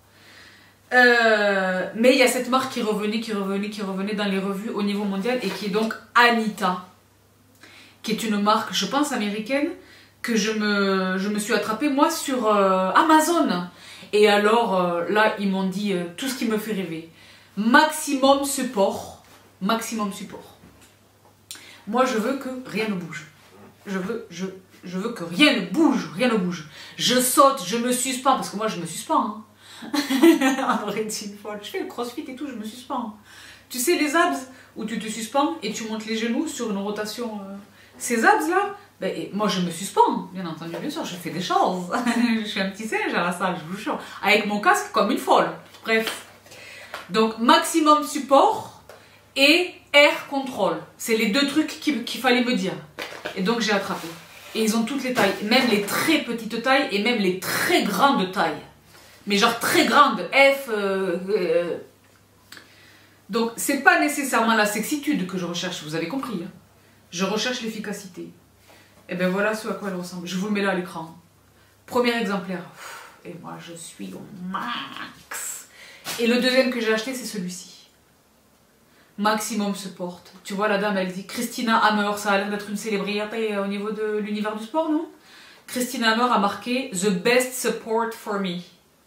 Speaker 1: Mais il y a cette marque qui revenait dans les revues au niveau mondial et qui est donc Anita, qui est une marque, je pense, américaine, que je me suis attrapée moi sur Amazon. Et alors là, ils m'ont dit tout ce qui me fait rêver. Maximum support. Maximum support. Moi, je veux que rien ne bouge. Je veux que rien ne bouge. Je saute, je me suspends, parce que moi, je me suspends. Hein. En vrai, c'est une folle. Je fais le crossfit et tout, je me suspends. Tu sais, les abs, où tu te suspends et tu montes les genoux sur une rotation. Ces abs-là, ben, moi, je me suspends, bien entendu, bien sûr, je fais des choses. Je suis un petit singe à la salle, je vous jure. Avec mon casque comme une folle. Bref. Donc, maximum support et air control. C'est les deux trucs qu'il fallait me dire. Et donc, j'ai attrapé. Et ils ont toutes les tailles, même les très petites tailles et même les très grandes tailles. Mais genre très grandes, F. Donc, c'est pas nécessairement la sexitude que je recherche, vous avez compris. Hein. Je recherche l'efficacité. Et bien voilà ce à quoi elle ressemble. Je vous le mets là à l'écran. Premier exemplaire. Et moi, je suis au max. Et le deuxième que j'ai acheté, c'est celui-ci. Maximum Support. Tu vois, la dame, elle dit Christina Hammer, ça a l'air d'être une célébrité au niveau de l'univers du sport, non? Christine Hammer a marqué The best support for me.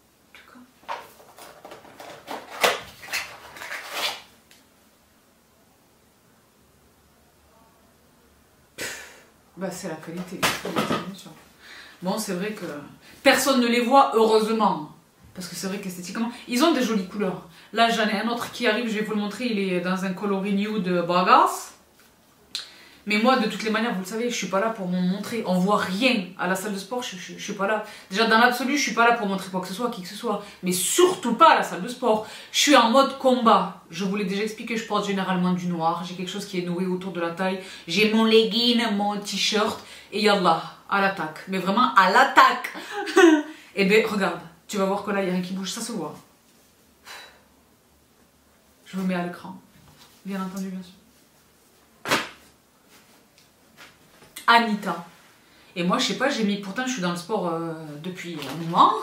Speaker 1: Bah, c'est la qualité. Bon, c'est vrai que personne ne les voit, heureusement. Parce que c'est vrai qu'esthétiquement, ils ont des jolies couleurs. Là, j'en ai un autre qui arrive, je vais vous le montrer. Il est dans un coloris nude Bragas. Mais moi, de toutes les manières, vous le savez, je suis pas là pour me montrer. On voit rien à la salle de sport, je suis pas là. Déjà, dans l'absolu, je suis pas là pour montrer quoi que ce soit, qui que ce soit. Mais surtout pas à la salle de sport. Je suis en mode combat. Je vous l'ai déjà expliqué, je porte généralement du noir. J'ai quelque chose qui est noué autour de la taille. J'ai mon legging, mon t-shirt. Et yallah, à l'attaque. Mais vraiment, à l'attaque. Et ben, regarde. Tu vas voir que là, il n'y a rien qui bouge. Ça se voit. Je vous mets à l'écran. Bien entendu, bien sûr. Anita. Et moi, je sais pas, j'ai mis... Pourtant, je suis dans le sport depuis un moment.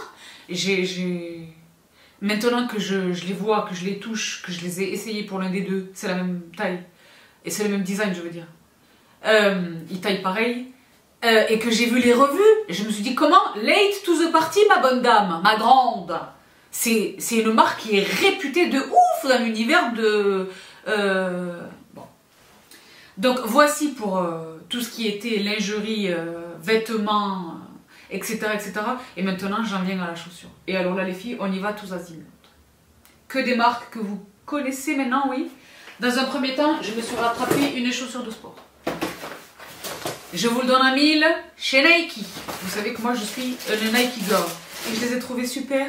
Speaker 1: Maintenant que je les vois, que je les touche, que je les ai essayés pour l'un des deux, c'est la même taille. Et c'est le même design, je veux dire. Ils taillent pareil. Et que j'ai vu les revues, je me suis dit, comment? Late to the party, ma bonne dame, ma grande. C'est une marque qui est réputée de ouf dans l'univers de... Bon. Donc, voici pour... tout ce qui était lingerie, vêtements, etc., etc. Et maintenant, j'en viens à la chaussure. Et alors là, les filles, on y va tous azimuts. Que des marques que vous connaissez maintenant, oui. Dans un premier temps, je me suis rattrapé une chaussure de sport. Je vous le donne à 1000 chez Nike. Vous savez que moi, je suis une Nike girl. Et je les ai trouvées super.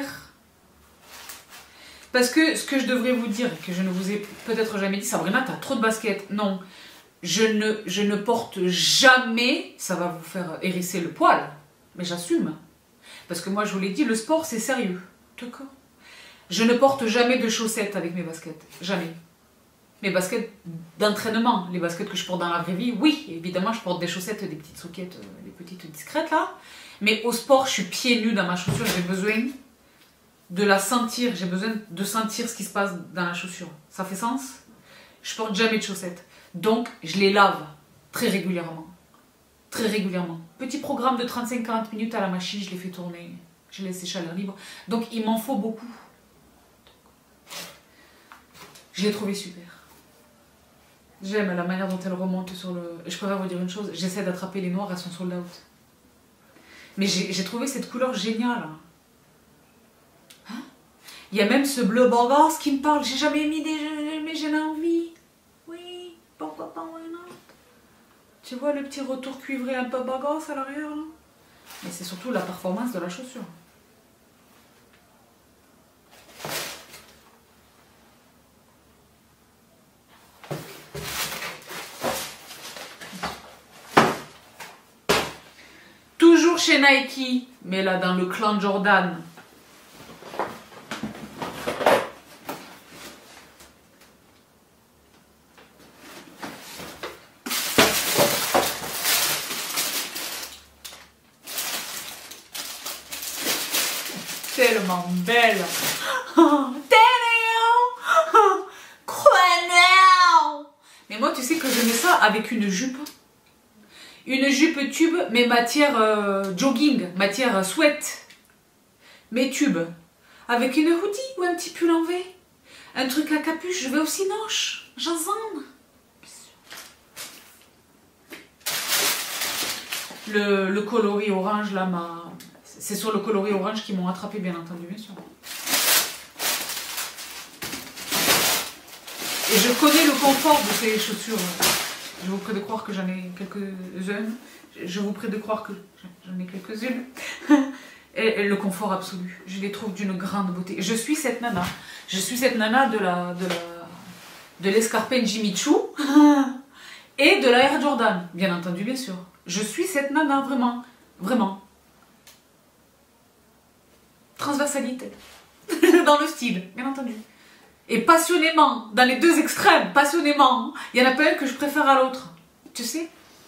Speaker 1: Parce que ce que je devrais vous dire, que je ne vous ai peut-être jamais dit, Sabrina, t'as trop de baskets. Non. Je ne porte jamais, ça va vous faire hérisser le poil, mais j'assume. Parce que moi, je vous l'ai dit, le sport, c'est sérieux. D'accord? Je ne porte jamais de chaussettes avec mes baskets. Jamais. Mes baskets d'entraînement, les baskets que je porte dans la vraie vie, oui, évidemment, je porte des chaussettes, des petites soquettes, des petites discrètes, là. Mais au sport, je suis pieds nus dans ma chaussure, j'ai besoin de la sentir, j'ai besoin de sentir ce qui se passe dans la chaussure. Ça fait sens? Je porte jamais de chaussettes. Donc, je les lave très régulièrement. Très régulièrement. Petit programme de 35-40 minutes à la machine, je les fais tourner. Je les laisse sécher à l'air libre. Donc, il m'en faut beaucoup. Je l'ai trouvé super. J'aime la manière dont elle remonte sur le... Je préfère vous dire une chose, j'essaie d'attraper les noirs, elles sont sold out. Mais j'ai trouvé cette couleur géniale. Hein? Il y a même ce bleu Borgas qui me parle. J'ai jamais mis des... mais j'ai envie. Oui, pourquoi pas, why not? Tu vois le petit retour cuivré un peu Borgas à l'arrière là? Mais c'est surtout la performance de la chaussure. Toujours chez Nike, mais là dans le clan Jordan. Tellement belle. Mais moi, tu sais que je mets ça avec une jupe. Une jupe tube, mais matière jogging, matière sweat. Mais tube. Avec une hoodie ou un petit pull en V. Un truc à capuche, je vais aussi noche. J'azanne. Le coloris orange, là, c'est sur le coloris orange qu'ils m'ont attrapé, bien entendu, bien sûr. Et je connais le confort de ces chaussures. Je vous prie de croire que j'en ai quelques-unes. Je vous prie de croire que j'en ai quelques-unes. Et le confort absolu. Je les trouve d'une grande beauté. Je suis cette nana. Je suis cette nana de l'escarpin Jimmy Choo et de la Air Jordan. Bien entendu, bien sûr. Je suis cette nana, vraiment. Vraiment. Transversalité. Dans le style, bien entendu. Et passionnément, dans les deux extrêmes, passionnément. Il y en a pas un que je préfère à l'autre. Tu sais?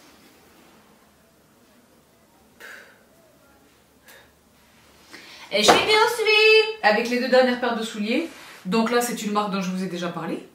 Speaker 1: Et je suis bien suivie avec les deux dernières paires de souliers. Donc là, c'est une marque dont je vous ai déjà parlé.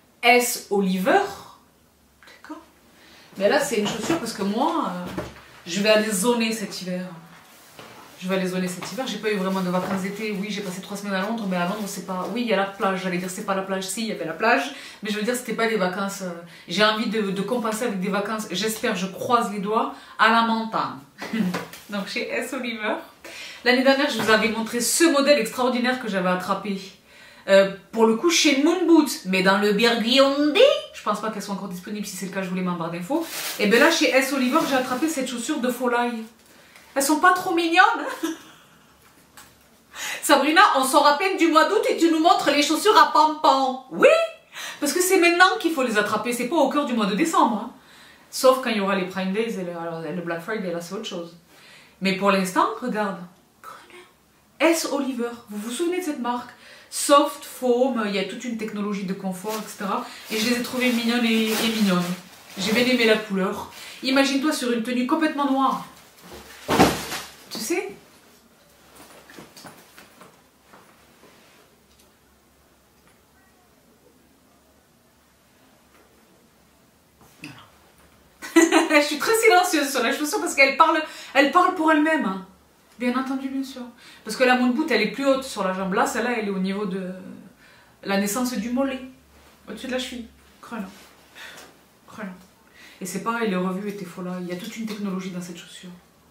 Speaker 1: S. Oliver. D'accord? Mais là, c'est une chaussure parce que moi, Je vais aller zoner cet hiver. Je vais aller zoner cet hiver. J'ai pas eu vraiment de vacances d'été. Oui, j'ai passé 3 semaines à Londres, mais à Londres, c'est pas... Oui, il y a la plage. J'allais dire, c'est pas la plage. Si, il y avait la plage. Mais je veux dire, c'était pas des vacances... J'ai envie de compenser avec des vacances, j'espère, je croise les doigts, à la montagne. Donc, chez S. Oliver. L'année dernière, je vous avais montré ce modèle extraordinaire que j'avais attrapé. Pour le coup, chez Moon Boots, mais dans le Burgundy. Je pense pas qu'elles soient encore disponibles. Si c'est le cas, je vous les mets en barre d'infos. Et bien là, chez S. Oliver, j'ai attrapé cette chaussure de Folaille. Elles sont pas trop mignonnes. Sabrina, on sort à peine du mois d'août et tu nous montres les chaussures à pampan. Oui, parce que c'est maintenant qu'il faut les attraper. C'est pas au cœur du mois de décembre. Hein. Sauf quand il y aura les Prime Days et le Black Friday. Là, c'est autre chose. Mais pour l'instant, regarde. S. Oliver. Vous vous souvenez de cette marque? Soft, foam, il y a toute une technologie de confort, etc. Et je les ai trouvées mignonnes et mignonnes. J'ai bien aimé la couleur. Imagine-toi sur une tenue complètement noire. Tu sais? Voilà. Je suis très silencieuse sur la chaussure parce qu'elle parle pour elle-même. Hein. Bien entendu, bien sûr. Parce que la Moon Boot, elle est plus haute sur la jambe. Là, celle-là, elle est au niveau de la naissance du mollet. Au-dessus de la cheville. Crelant. Crelant. Et c'est pareil, les revues étaient folles. Il y a toute une technologie dans cette chaussure.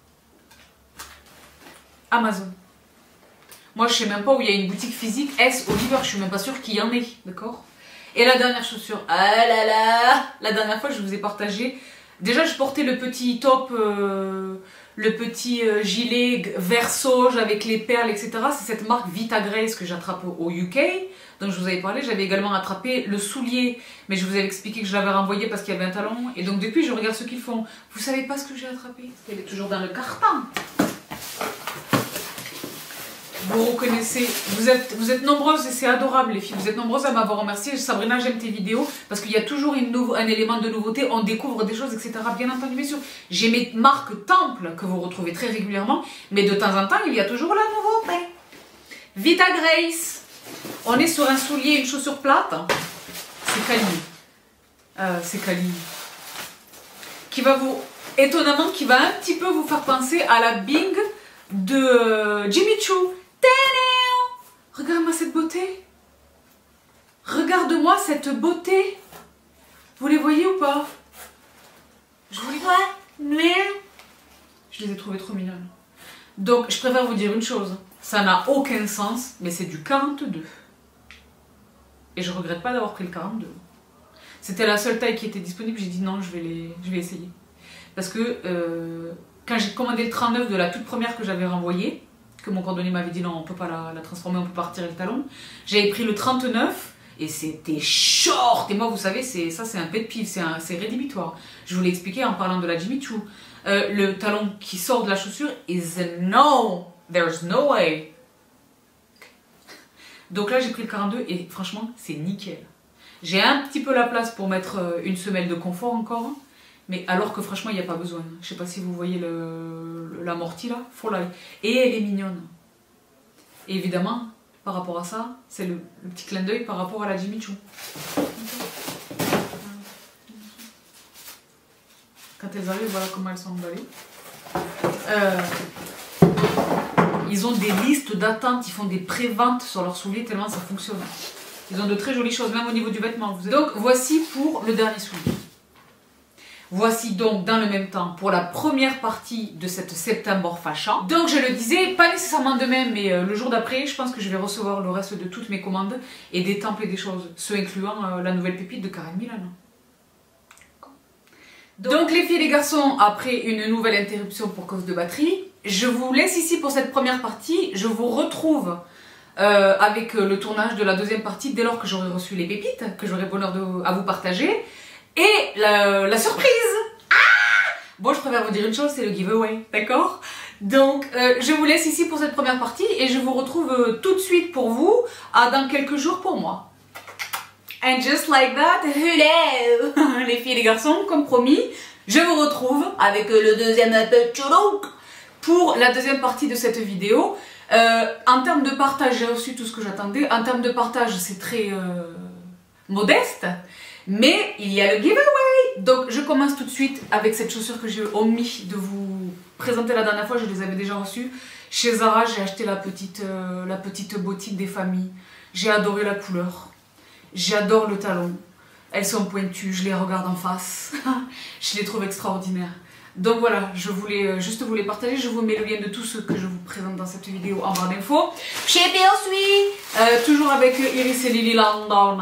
Speaker 1: Amazon. Moi, je sais même pas où il y a une boutique physique S. Oliver. Je suis même pas sûre qu'il y en ait. D'accord? Et la dernière chaussure. Ah là là! La dernière fois, je vous ai partagé. Déjà, je portais le petit top... le petit gilet vert sauge avec les perles, etc. C'est cette marque Vita Grace que j'attrape au UK. Donc je vous avais parlé, j'avais également attrapé le soulier. Mais je vous avais expliqué que je l'avais renvoyé parce qu'il y avait un talon. Et donc depuis, je regarde ce qu'ils font. Vous savez pas ce que j'ai attrapé? Elle est toujours dans le carton. Vous reconnaissez, vous êtes nombreuses et c'est adorable les filles, vous êtes nombreuses à m'avoir remercié. Sabrina, j'aime tes vidéos parce qu'il y a toujours un élément de nouveauté, on découvre des choses, etc. Bien entendu, bien sûr. J'ai mes marques temples que vous retrouvez très régulièrement, mais de temps en temps, il y a toujours la nouveauté. Vita Grace, on est sur un soulier, une chaussure plate, c'est Cali. C'est Cali. Qui va vous, étonnamment, qui va un petit peu vous faire penser à la Bing de Jimmy Choo. Regarde-moi cette beauté. Regarde-moi cette beauté. Vous les voyez ou pas? Je vous les vois. Mais je les ai trouvées trop mignonnes. Donc, je préfère vous dire une chose. Ça n'a aucun sens, mais c'est du 42. Et je regrette pas d'avoir pris le 42. C'était la seule taille qui était disponible. J'ai dit non, je vais essayer. Parce que quand j'ai commandé le 39 de la toute première que j'avais renvoyée, que mon cordonnier m'avait dit non, on peut pas la transformer, on peut pas retirer le talon. J'avais pris le 39 et c'était short. Et moi, vous savez, ça c'est un pet peeve, c'est rédhibitoire. Je vous l'ai expliqué en parlant de la Jimmy Choo. Le talon qui sort de la chaussure is a no. There's no way. Donc là, j'ai pris le 42 et franchement, c'est nickel. J'ai un petit peu la place pour mettre une semelle de confort encore. Mais alors que franchement, il n'y a pas besoin. Je sais pas si vous voyez l'amorti là, Folaille. Et elle est mignonne. Et évidemment, par rapport à ça, c'est le petit clin d'œil par rapport à la Jimmy Choo. Quand elles arrivent, voilà comment elles sont emballées. Ils ont des listes d'attente, ils font des pré-ventes sur leurs souliers tellement ça fonctionne. Ils ont de très jolies choses, même au niveau du vêtement. Donc voici pour le dernier soulier. Voici donc dans le même temps pour la première partie de cette September Fashion. Donc je le disais, pas nécessairement demain, mais le jour d'après, je pense que je vais recevoir le reste de toutes mes commandes et des temples et des choses, ce incluant la nouvelle pépite de Karen Milano. Donc les filles et les garçons, après une nouvelle interruption pour cause de batterie, je vous laisse ici pour cette première partie. Je vous retrouve avec le tournage de la deuxième partie dès lors que j'aurai reçu les pépites, que j'aurai bonheur à vous partager. Et la surprise! Ah! Bon, je préfère vous dire une chose, c'est le giveaway, d'accord? Donc, je vous laisse ici pour cette première partie et je vous retrouve tout de suite pour vous dans quelques jours pour moi. And just like that, hello! Les filles et les garçons, comme promis, je vous retrouve avec le deuxième petit look pour la deuxième partie de cette vidéo. En termes de partage, j'ai reçu tout ce que j'attendais. En termes de partage, c'est très modeste. Mais il y a le giveaway. Donc je commence tout de suite avec cette chaussure que j'ai omis de vous présenté la dernière fois, je les avais déjà reçus. Chez Zara, j'ai acheté la petite bottine des familles. J'ai adoré la couleur. J'adore le talon. Elles sont pointues, je les regarde en face. Je les trouve extraordinaires. Donc voilà, je voulais juste vous les partager. Je vous mets le lien de tout ce que je vous présente dans cette vidéo en barre d'infos. Chez Billsweet, toujours avec Iris et Lily London.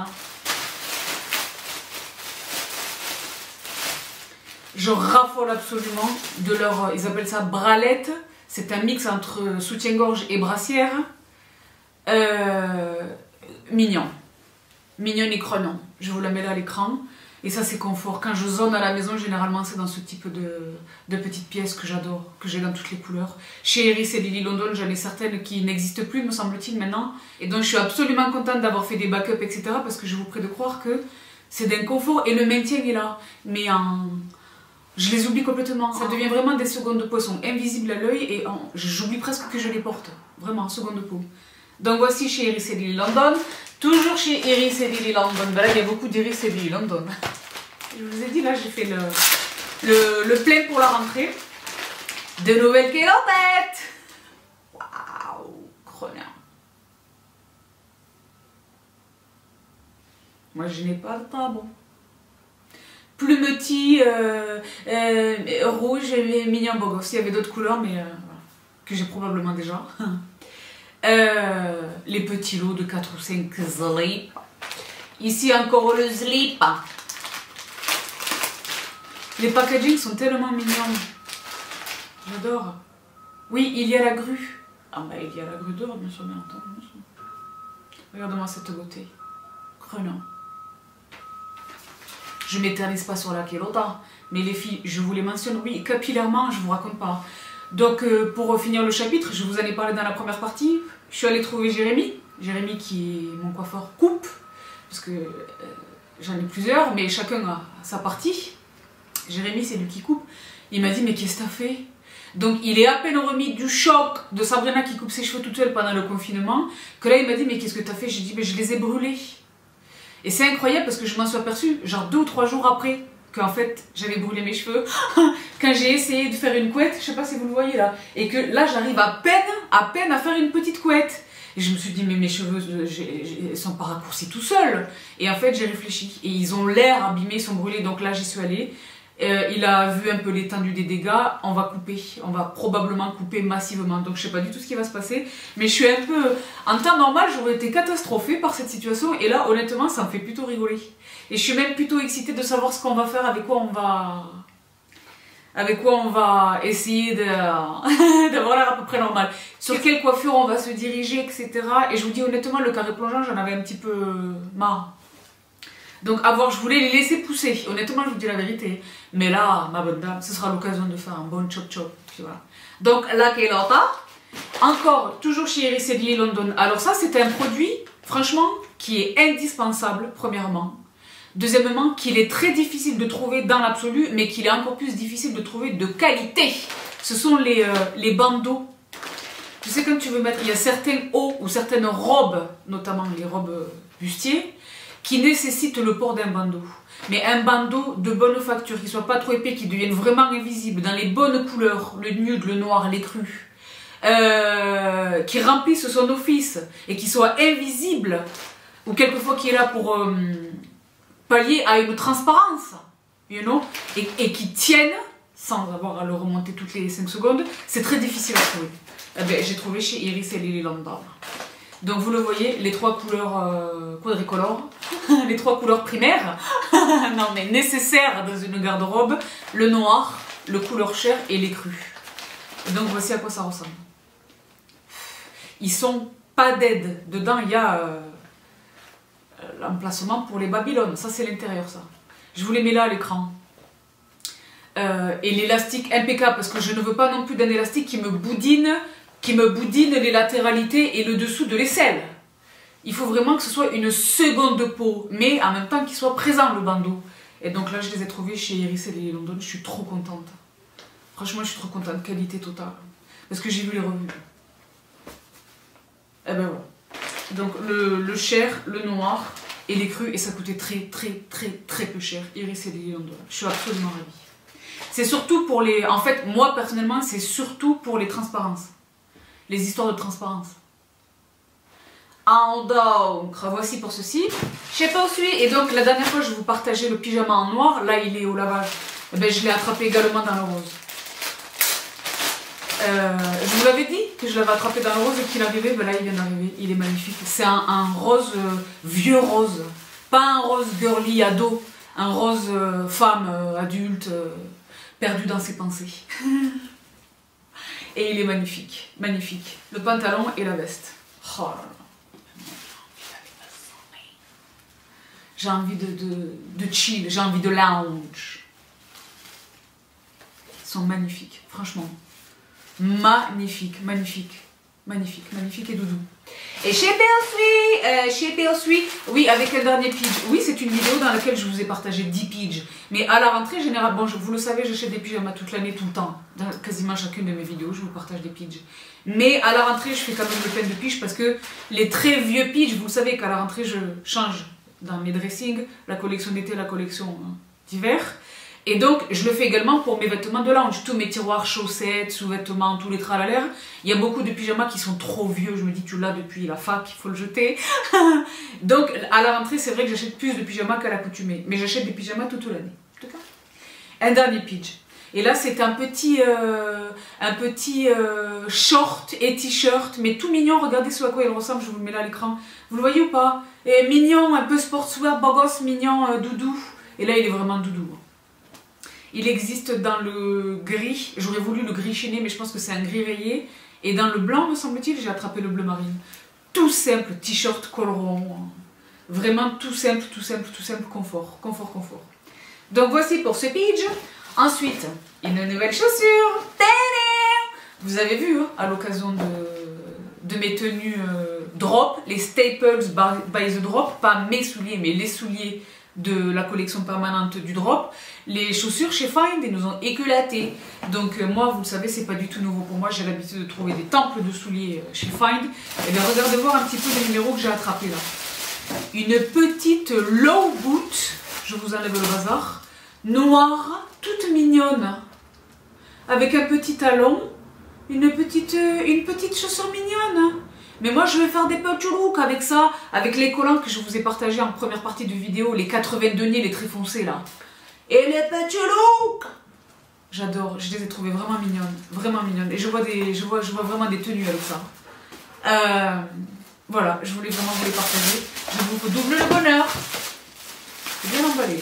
Speaker 1: Je raffole absolument de leur, ils appellent ça bralette. C'est un mix entre soutien-gorge et brassière. Mignon. Mignonne et crenon. Je vous la mets là à l'écran. Et ça, c'est confort. Quand je zone à la maison, généralement, c'est dans ce type de petites pièces que j'adore, que j'ai dans toutes les couleurs. Chez Iris et Lily London, j'en ai certaines qui n'existent plus, me semble-t-il, maintenant. Et donc, je suis absolument contente d'avoir fait des backups, etc. Parce que je vous prie de croire que c'est d'un confort. Et le maintien est là. Mais je les oublie complètement. Ça devient vraiment des secondes de peau. Elles sont invisibles à l'œil et j'oublie presque que je les porte. Vraiment, seconde de peau. Donc voici chez Iris et Lily London. Toujours chez Iris et Lily London. Ben là, il y a beaucoup d'Iris et Lily London. Je vous ai dit, là, j'ai fait le plein pour la rentrée. De nouvelles calopettes. Waouh, creusant. Moi, je n'ai pas le temps, bon. Plumetis, rouge et mignon beau gosse. Il y avait d'autres couleurs, mais voilà, que j'ai probablement déjà. Les petits lots de 4 ou 5 slips. Ici encore le slip. Les packaging sont tellement mignons. J'adore. Oui, il y a la grue. Ah bah il y a la grue d'or, bien sûr, bien entendu. Regarde-moi cette beauté. Creusant. Je m'éternise pas sur la Kelota, mais les filles, je vous les mentionne, oui, capillairement, je vous raconte pas. Donc, pour finir le chapitre, je vous en ai parlé dans la première partie. Je suis allée trouver Jérémy. Jérémy qui est mon coiffeur coupe, parce que j'en ai plusieurs, mais chacun a sa partie. Jérémy, c'est lui qui coupe. Il m'a dit, mais qu'est-ce que t'as fait? Donc, il est à peine remis du choc de Sabrina qui coupe ses cheveux toute seule pendant le confinement, que là, il m'a dit, mais qu'est-ce que t'as fait? J'ai dit, mais je les ai brûlés. Et c'est incroyable parce que je m'en suis aperçue, genre 2 ou 3 jours après, qu'en fait j'avais brûlé mes cheveux quand j'ai essayé de faire une couette, je sais pas si vous le voyez là, et que là j'arrive à peine à faire une petite couette. Et je me suis dit, mais mes cheveux ils sont pas raccourcis tout seuls. Et en fait j'ai réfléchi, et ils ont l'air abîmés, ils sont brûlés, donc là j'y suis allée. Il a vu un peu l'étendue des dégâts, on va couper, on va probablement couper massivement, donc je sais pas du tout ce qui va se passer, mais je suis un peu, en temps normal j'aurais été catastrophée par cette situation, et là honnêtement ça me fait plutôt rigoler, et je suis même plutôt excitée de savoir ce qu'on va faire, avec quoi on va essayer d'avoir l'air à peu près normal, sur quelle coiffure on va se diriger, etc. Et je vous dis honnêtement, le carré plongeant j'en avais un petit peu marre. Donc je voulais les laisser pousser, honnêtement je vous dis la vérité. Mais là, ma bonne dame, ce sera l'occasion de faire un bon chop chop. Voilà. Donc la Kelota, encore, toujours chez Iris et Lily London. Alors ça c'est un produit, franchement, qui est indispensable, premièrement. Deuxièmement, qu'il est très difficile de trouver dans l'absolu, mais qu'il est encore plus difficile de trouver de qualité. Ce sont les bandeaux. Tu sais, quand tu veux mettre, il y a certains hauts ou certaines robes, notamment les robes bustiers, qui nécessite le port d'un bandeau. Mais un bandeau de bonne facture, qui ne soit pas trop épais, qui devienne vraiment invisible, dans les bonnes couleurs, le nude, le noir, les crus, qui remplisse son office et qui soit invisible, ou quelquefois qui est là pour pallier à une transparence, you know, et qui tienne, sans avoir à le remonter toutes les 5 secondes, c'est très difficile à trouver. Eh ben, j'ai trouvé chez Iris et Lily London. Donc vous le voyez, les 3 couleurs quadricolores, les 3 couleurs primaires, non mais nécessaires dans une garde-robe, le noir, le couleur chair et les crus. Et donc voici à quoi ça ressemble. Ils sont pas dead. Dedans il y a l'emplacement pour les Babylone, ça c'est l'intérieur ça. Je vous les mets là à l'écran. Et l'élastique impeccable, parce que je ne veux pas non plus d'un élastique qui me boudine les latéralités et le dessous de l'aisselle. Il faut vraiment que ce soit une seconde peau, mais en même temps qu'il soit présent le bandeau. Et donc là je les ai trouvés chez Iris et Lily London, je suis trop contente. Franchement je suis trop contente, qualité totale. Parce que j'ai vu les revues. Et ben voilà. Donc le chair, le noir et les crus, et ça coûtait très peu cher. Iris et Lily London, je suis absolument ravie. C'est surtout pour les... En fait, moi, personnellement, c'est surtout pour les transparences. Les histoires de transparence. Donc, voici pour ceci. Je sais pas où je suis. Et donc, la dernière fois, je vous partageais le pyjama en noir. Là, il est au lavage. Et ben, je l'ai attrapé également dans le rose. Je vous l'avais dit que je l'avais attrapé dans le rose et qu'il arrivait. Ben là, il vient d'arriver. Il est magnifique. C'est un rose, vieux rose. Pas un rose girly ado. Un rose femme, adulte, perdu dans ses pensées. Et il est magnifique. Magnifique. Le pantalon et la veste. Oh là là. J'ai envie de chill, j'ai envie de lounge. Ils sont magnifiques, franchement. Magnifiques, magnifiques, magnifiques, magnifiques et doudou. Et chez Belsui, oui, avec un dernier pidge. Oui, c'est une vidéo dans laquelle je vous ai partagé 10 pidges. Mais à la rentrée, généralement, bon, vous le savez, j'achète des pyjamas toute l'année, tout le temps. Dans quasiment chacune de mes vidéos, je vous partage des pidges. Mais à la rentrée, je fais quand même le plein de pidges parce que les très vieux pidges, vous savez qu'à la rentrée, je change dans mes dressings, la collection d'été, la collection d'hiver. Et donc, je le fais également pour mes vêtements de lounge. Tous mes tiroirs, chaussettes, sous-vêtements, tous les tralalaires. Il y a beaucoup de pyjamas qui sont trop vieux. Je me dis, tu l'as depuis la fac, il faut le jeter. Donc, à la rentrée, c'est vrai que j'achète plus de pyjamas qu'à l'accoutumée. Mais j'achète des pyjamas toute l'année. Un dernier pitch. Et là, c'est un petit short et t-shirt, mais tout mignon. Regardez ce à quoi il ressemble, je vous le mets là à l'écran. Vous le voyez ou pas? Et mignon, un peu sportswear, beau gosse, mignon, doudou. Et là, il est vraiment doudou. Il existe dans le gris. J'aurais voulu le gris chiné, mais je pense que c'est un gris rayé. Et dans le blanc, me semble-t-il, j'ai attrapé le bleu marine. Tout simple, t-shirt col rond. Vraiment tout simple, tout simple, tout simple, confort, confort, confort. Donc voici pour ce pidge. Ensuite, une nouvelle chaussure. Vous avez vu, hein, à l'occasion de mes tenues drop, les Staples by the Drop, pas mes souliers, mais les souliers de la collection permanente du drop. Les chaussures chez Find, ils nous ont éclaté. Donc moi, vous le savez, c'est pas du tout nouveau pour moi. J'ai l'habitude de trouver des temples de souliers chez Find. Et bien regardez voir un petit peu les numéros que j'ai attrapés là. Une petite low boot, je vous enlève le bazar, noire, toute mignonne, avec un petit talon, une petite chaussure mignonne. Mais moi je vais faire des petits looks avec ça, avec les collants que je vous ai partagés en première partie de vidéo, les 82 deniers, les très foncés là. Et les petits looks, j'adore, je les ai trouvées vraiment mignonnes, vraiment mignonnes. Et je vois vraiment des tenues avec ça. Voilà, je voulais vraiment vous les partager. Je vous double le bonheur. C'est bien emballé.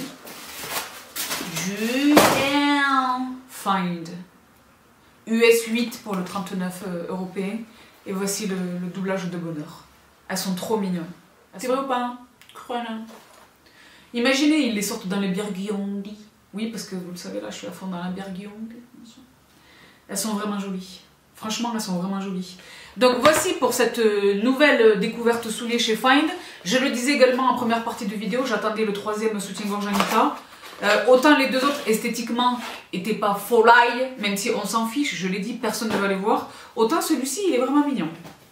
Speaker 1: Find. US 8 pour le 39 européen. Et voici le doublage de bonheur. Elles sont trop mignonnes. C'est vrai ou pas? Imaginez, ils les sortent dans les Birgiongi. Oui, parce que vous le savez, là, je suis à fond dans la Birgiongi. Elles sont vraiment jolies. Franchement, elles sont vraiment jolies. Donc voici pour cette nouvelle découverte soulier chez Find. Je le disais également en première partie de vidéo, j'attendais le troisième soutien-gorge Anita. Autant les deux autres esthétiquement n'étaient pas folie, même si on s'en fiche, je l'ai dit, personne ne va les voir. Autant celui-ci, il est vraiment mignon.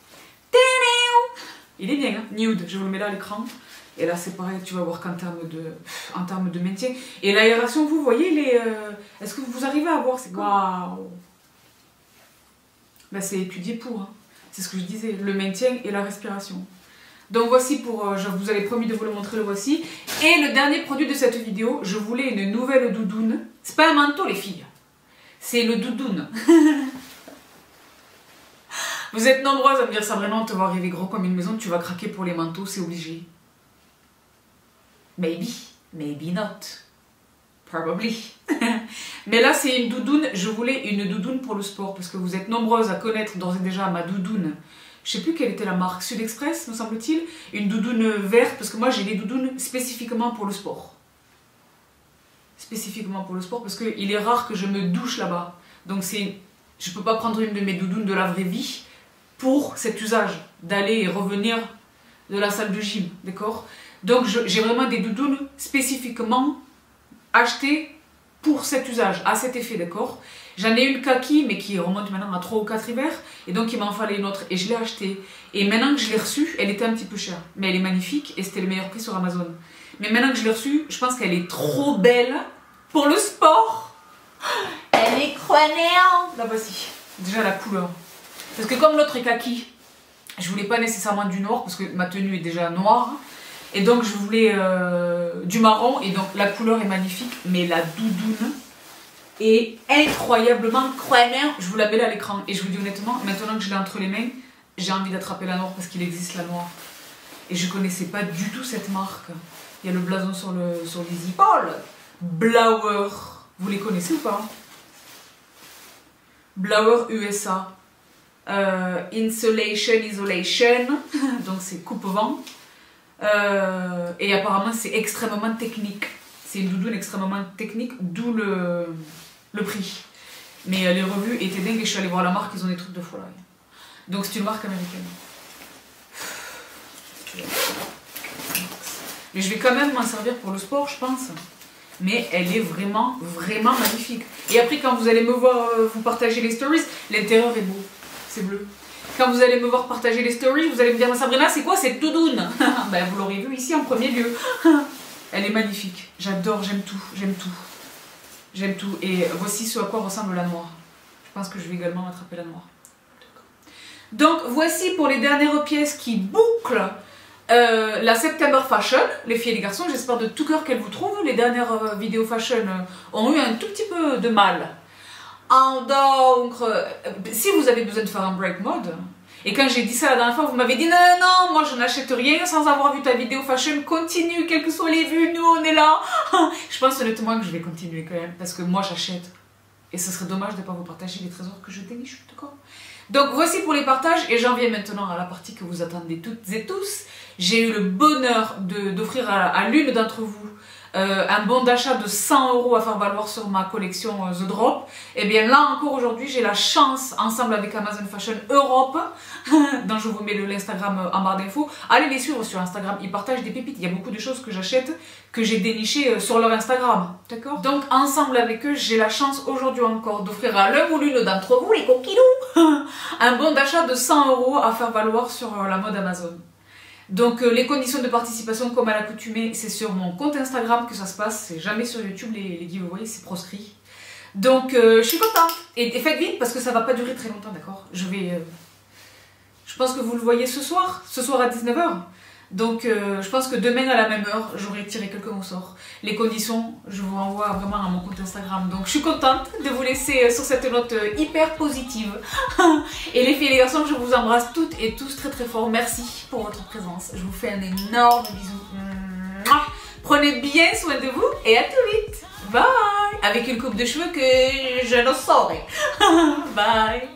Speaker 1: Il est bien, hein, nude, je vous le mets là à l'écran. Et là c'est pareil, tu vas voir qu'en termes de maintien. Et l'aération, vous voyez les... Est-ce que vous arrivez à voir? C'est quoi? Waouh! Ben, c'est étudié pour, hein. C'est ce que je disais, le maintien et la respiration. Donc voici pour, je vous avais promis de vous le montrer, le voici. Et le dernier produit de cette vidéo, je voulais une nouvelle doudoune. C'est pas un manteau les filles, c'est le doudoune. Vous êtes nombreuses à me dire ça, vraiment, on te voit arriver gros comme une maison, tu vas craquer pour les manteaux, c'est obligé. Maybe, maybe not. Probably. Mais là, c'est une doudoune. Je voulais une doudoune pour le sport parce que vous êtes nombreuses à connaître d'ores et déjà ma doudoune. Je sais plus quelle était la marque, Sud Express, me semble-t-il. Une doudoune verte parce que moi, j'ai des doudounes spécifiquement pour le sport. Spécifiquement pour le sport parce qu'il est rare que je me douche là-bas. Donc, je peux pas prendre une de mes doudounes de la vraie vie pour cet usage d'aller et revenir de la salle de gym, d'accord? Donc, j'ai vraiment des doudounes spécifiquement acheté pour cet usage, à cet effet, d'accord? J'en ai une kaki, mais qui remonte maintenant à 3 ou 4 hivers, et donc il m'en fallait une autre, et je l'ai achetée. Et maintenant que je l'ai reçue, elle était un petit peu chère, mais elle est magnifique, et c'était le meilleur prix sur Amazon. Mais maintenant que je l'ai reçue, je pense qu'elle est trop belle pour le sport. Elle est croyante. La voici. Déjà la couleur. Parce que comme l'autre est kaki, je voulais pas nécessairement du noir parce que ma tenue est déjà noire. Et donc je voulais du marron. Et donc la couleur est magnifique. Mais la doudoune est incroyablement croyante. Je vous la mets là à l'écran. Et je vous dis honnêtement, maintenant que je l'ai entre les mains, j'ai envie d'attraper la noire parce qu'il existe la noire. Et je connaissais pas du tout cette marque. Il y a le blason sur les épaules. Blauer. Vous les connaissez ou pas? Blauer USA. Insulation, isolation. Donc c'est coupe-vent. Et apparemment c'est extrêmement technique. C'est une doudoune extrêmement technique, d'où le prix. Mais les revues étaient dingues et je suis allée voir la marque, ils ont des trucs de folie. Donc c'est une marque américaine. Mais je vais quand même m'en servir pour le sport, je pense. Mais elle est vraiment, vraiment magnifique. Et après, quand vous allez me voir vous partager les stories, l'intérieur est beau. C'est bleu. Quand vous allez me voir partager les stories, vous allez me dire, Sabrina, c'est quoi cette doudoune? Ben, vous l'aurez vu ici en premier lieu. Elle est magnifique. J'adore, j'aime tout, j'aime tout. J'aime tout. Et voici ce à quoi ressemble la noire. Je pense que je vais également attraper la noire. Donc, voici pour les dernières pièces qui bouclent la September Fashion, les filles et les garçons. J'espère de tout cœur qu'elles vous trouvent. Les dernières vidéos fashion ont eu un tout petit peu de mal. Donc, si vous avez besoin de faire un break mode, et quand j'ai dit ça la dernière fois, vous m'avez dit non, non, non, moi je n'achète rien sans avoir vu ta vidéo fashion, continue, quelles que soient les vues, nous on est là. Je pense honnêtement que je vais continuer quand même, parce que moi j'achète. Et ce serait dommage de ne pas vous partager les trésors que je déniche, d'accord? Donc voici pour les partages, et j'en viens maintenant à la partie que vous attendez toutes et tous. J'ai eu le bonheur d'offrir à l'une d'entre vous un bon d'achat de 100 € à faire valoir sur ma collection The Drop. Et bien là encore aujourd'hui, j'ai la chance, ensemble avec Amazon Fashion Europe, dont je vous mets l'Instagram en barre d'infos, allez les suivre sur Instagram, ils partagent des pépites. Il y a beaucoup de choses que j'achète, que j'ai dénichées sur leur Instagram, d'accord? Donc ensemble avec eux, j'ai la chance aujourd'hui encore d'offrir à l'un ou l'une d'entre vous, les coquilous, un bon d'achat de 100 € à faire valoir sur la mode Amazon. Donc les conditions de participation, comme à l'accoutumée, c'est sur mon compte Instagram que ça se passe, c'est jamais sur YouTube les giveaways, c'est proscrit. Donc je suis contente. Et faites vite parce que ça va pas durer très longtemps, d'accord? Je pense que vous le voyez ce soir à 19 h. Donc je pense que demain à la même heure, j'aurai tiré quelques mots sorts. Les conditions, je vous renvoie vraiment à mon compte Instagram. Donc je suis contente de vous laisser sur cette note hyper positive. Et les filles et les garçons, je vous embrasse toutes et tous très très fort. Merci pour votre présence. Je vous fais un énorme bisou. Prenez bien soin de vous et à tout vite. Bye. Avec une coupe de cheveux que je ne saurais. Bye.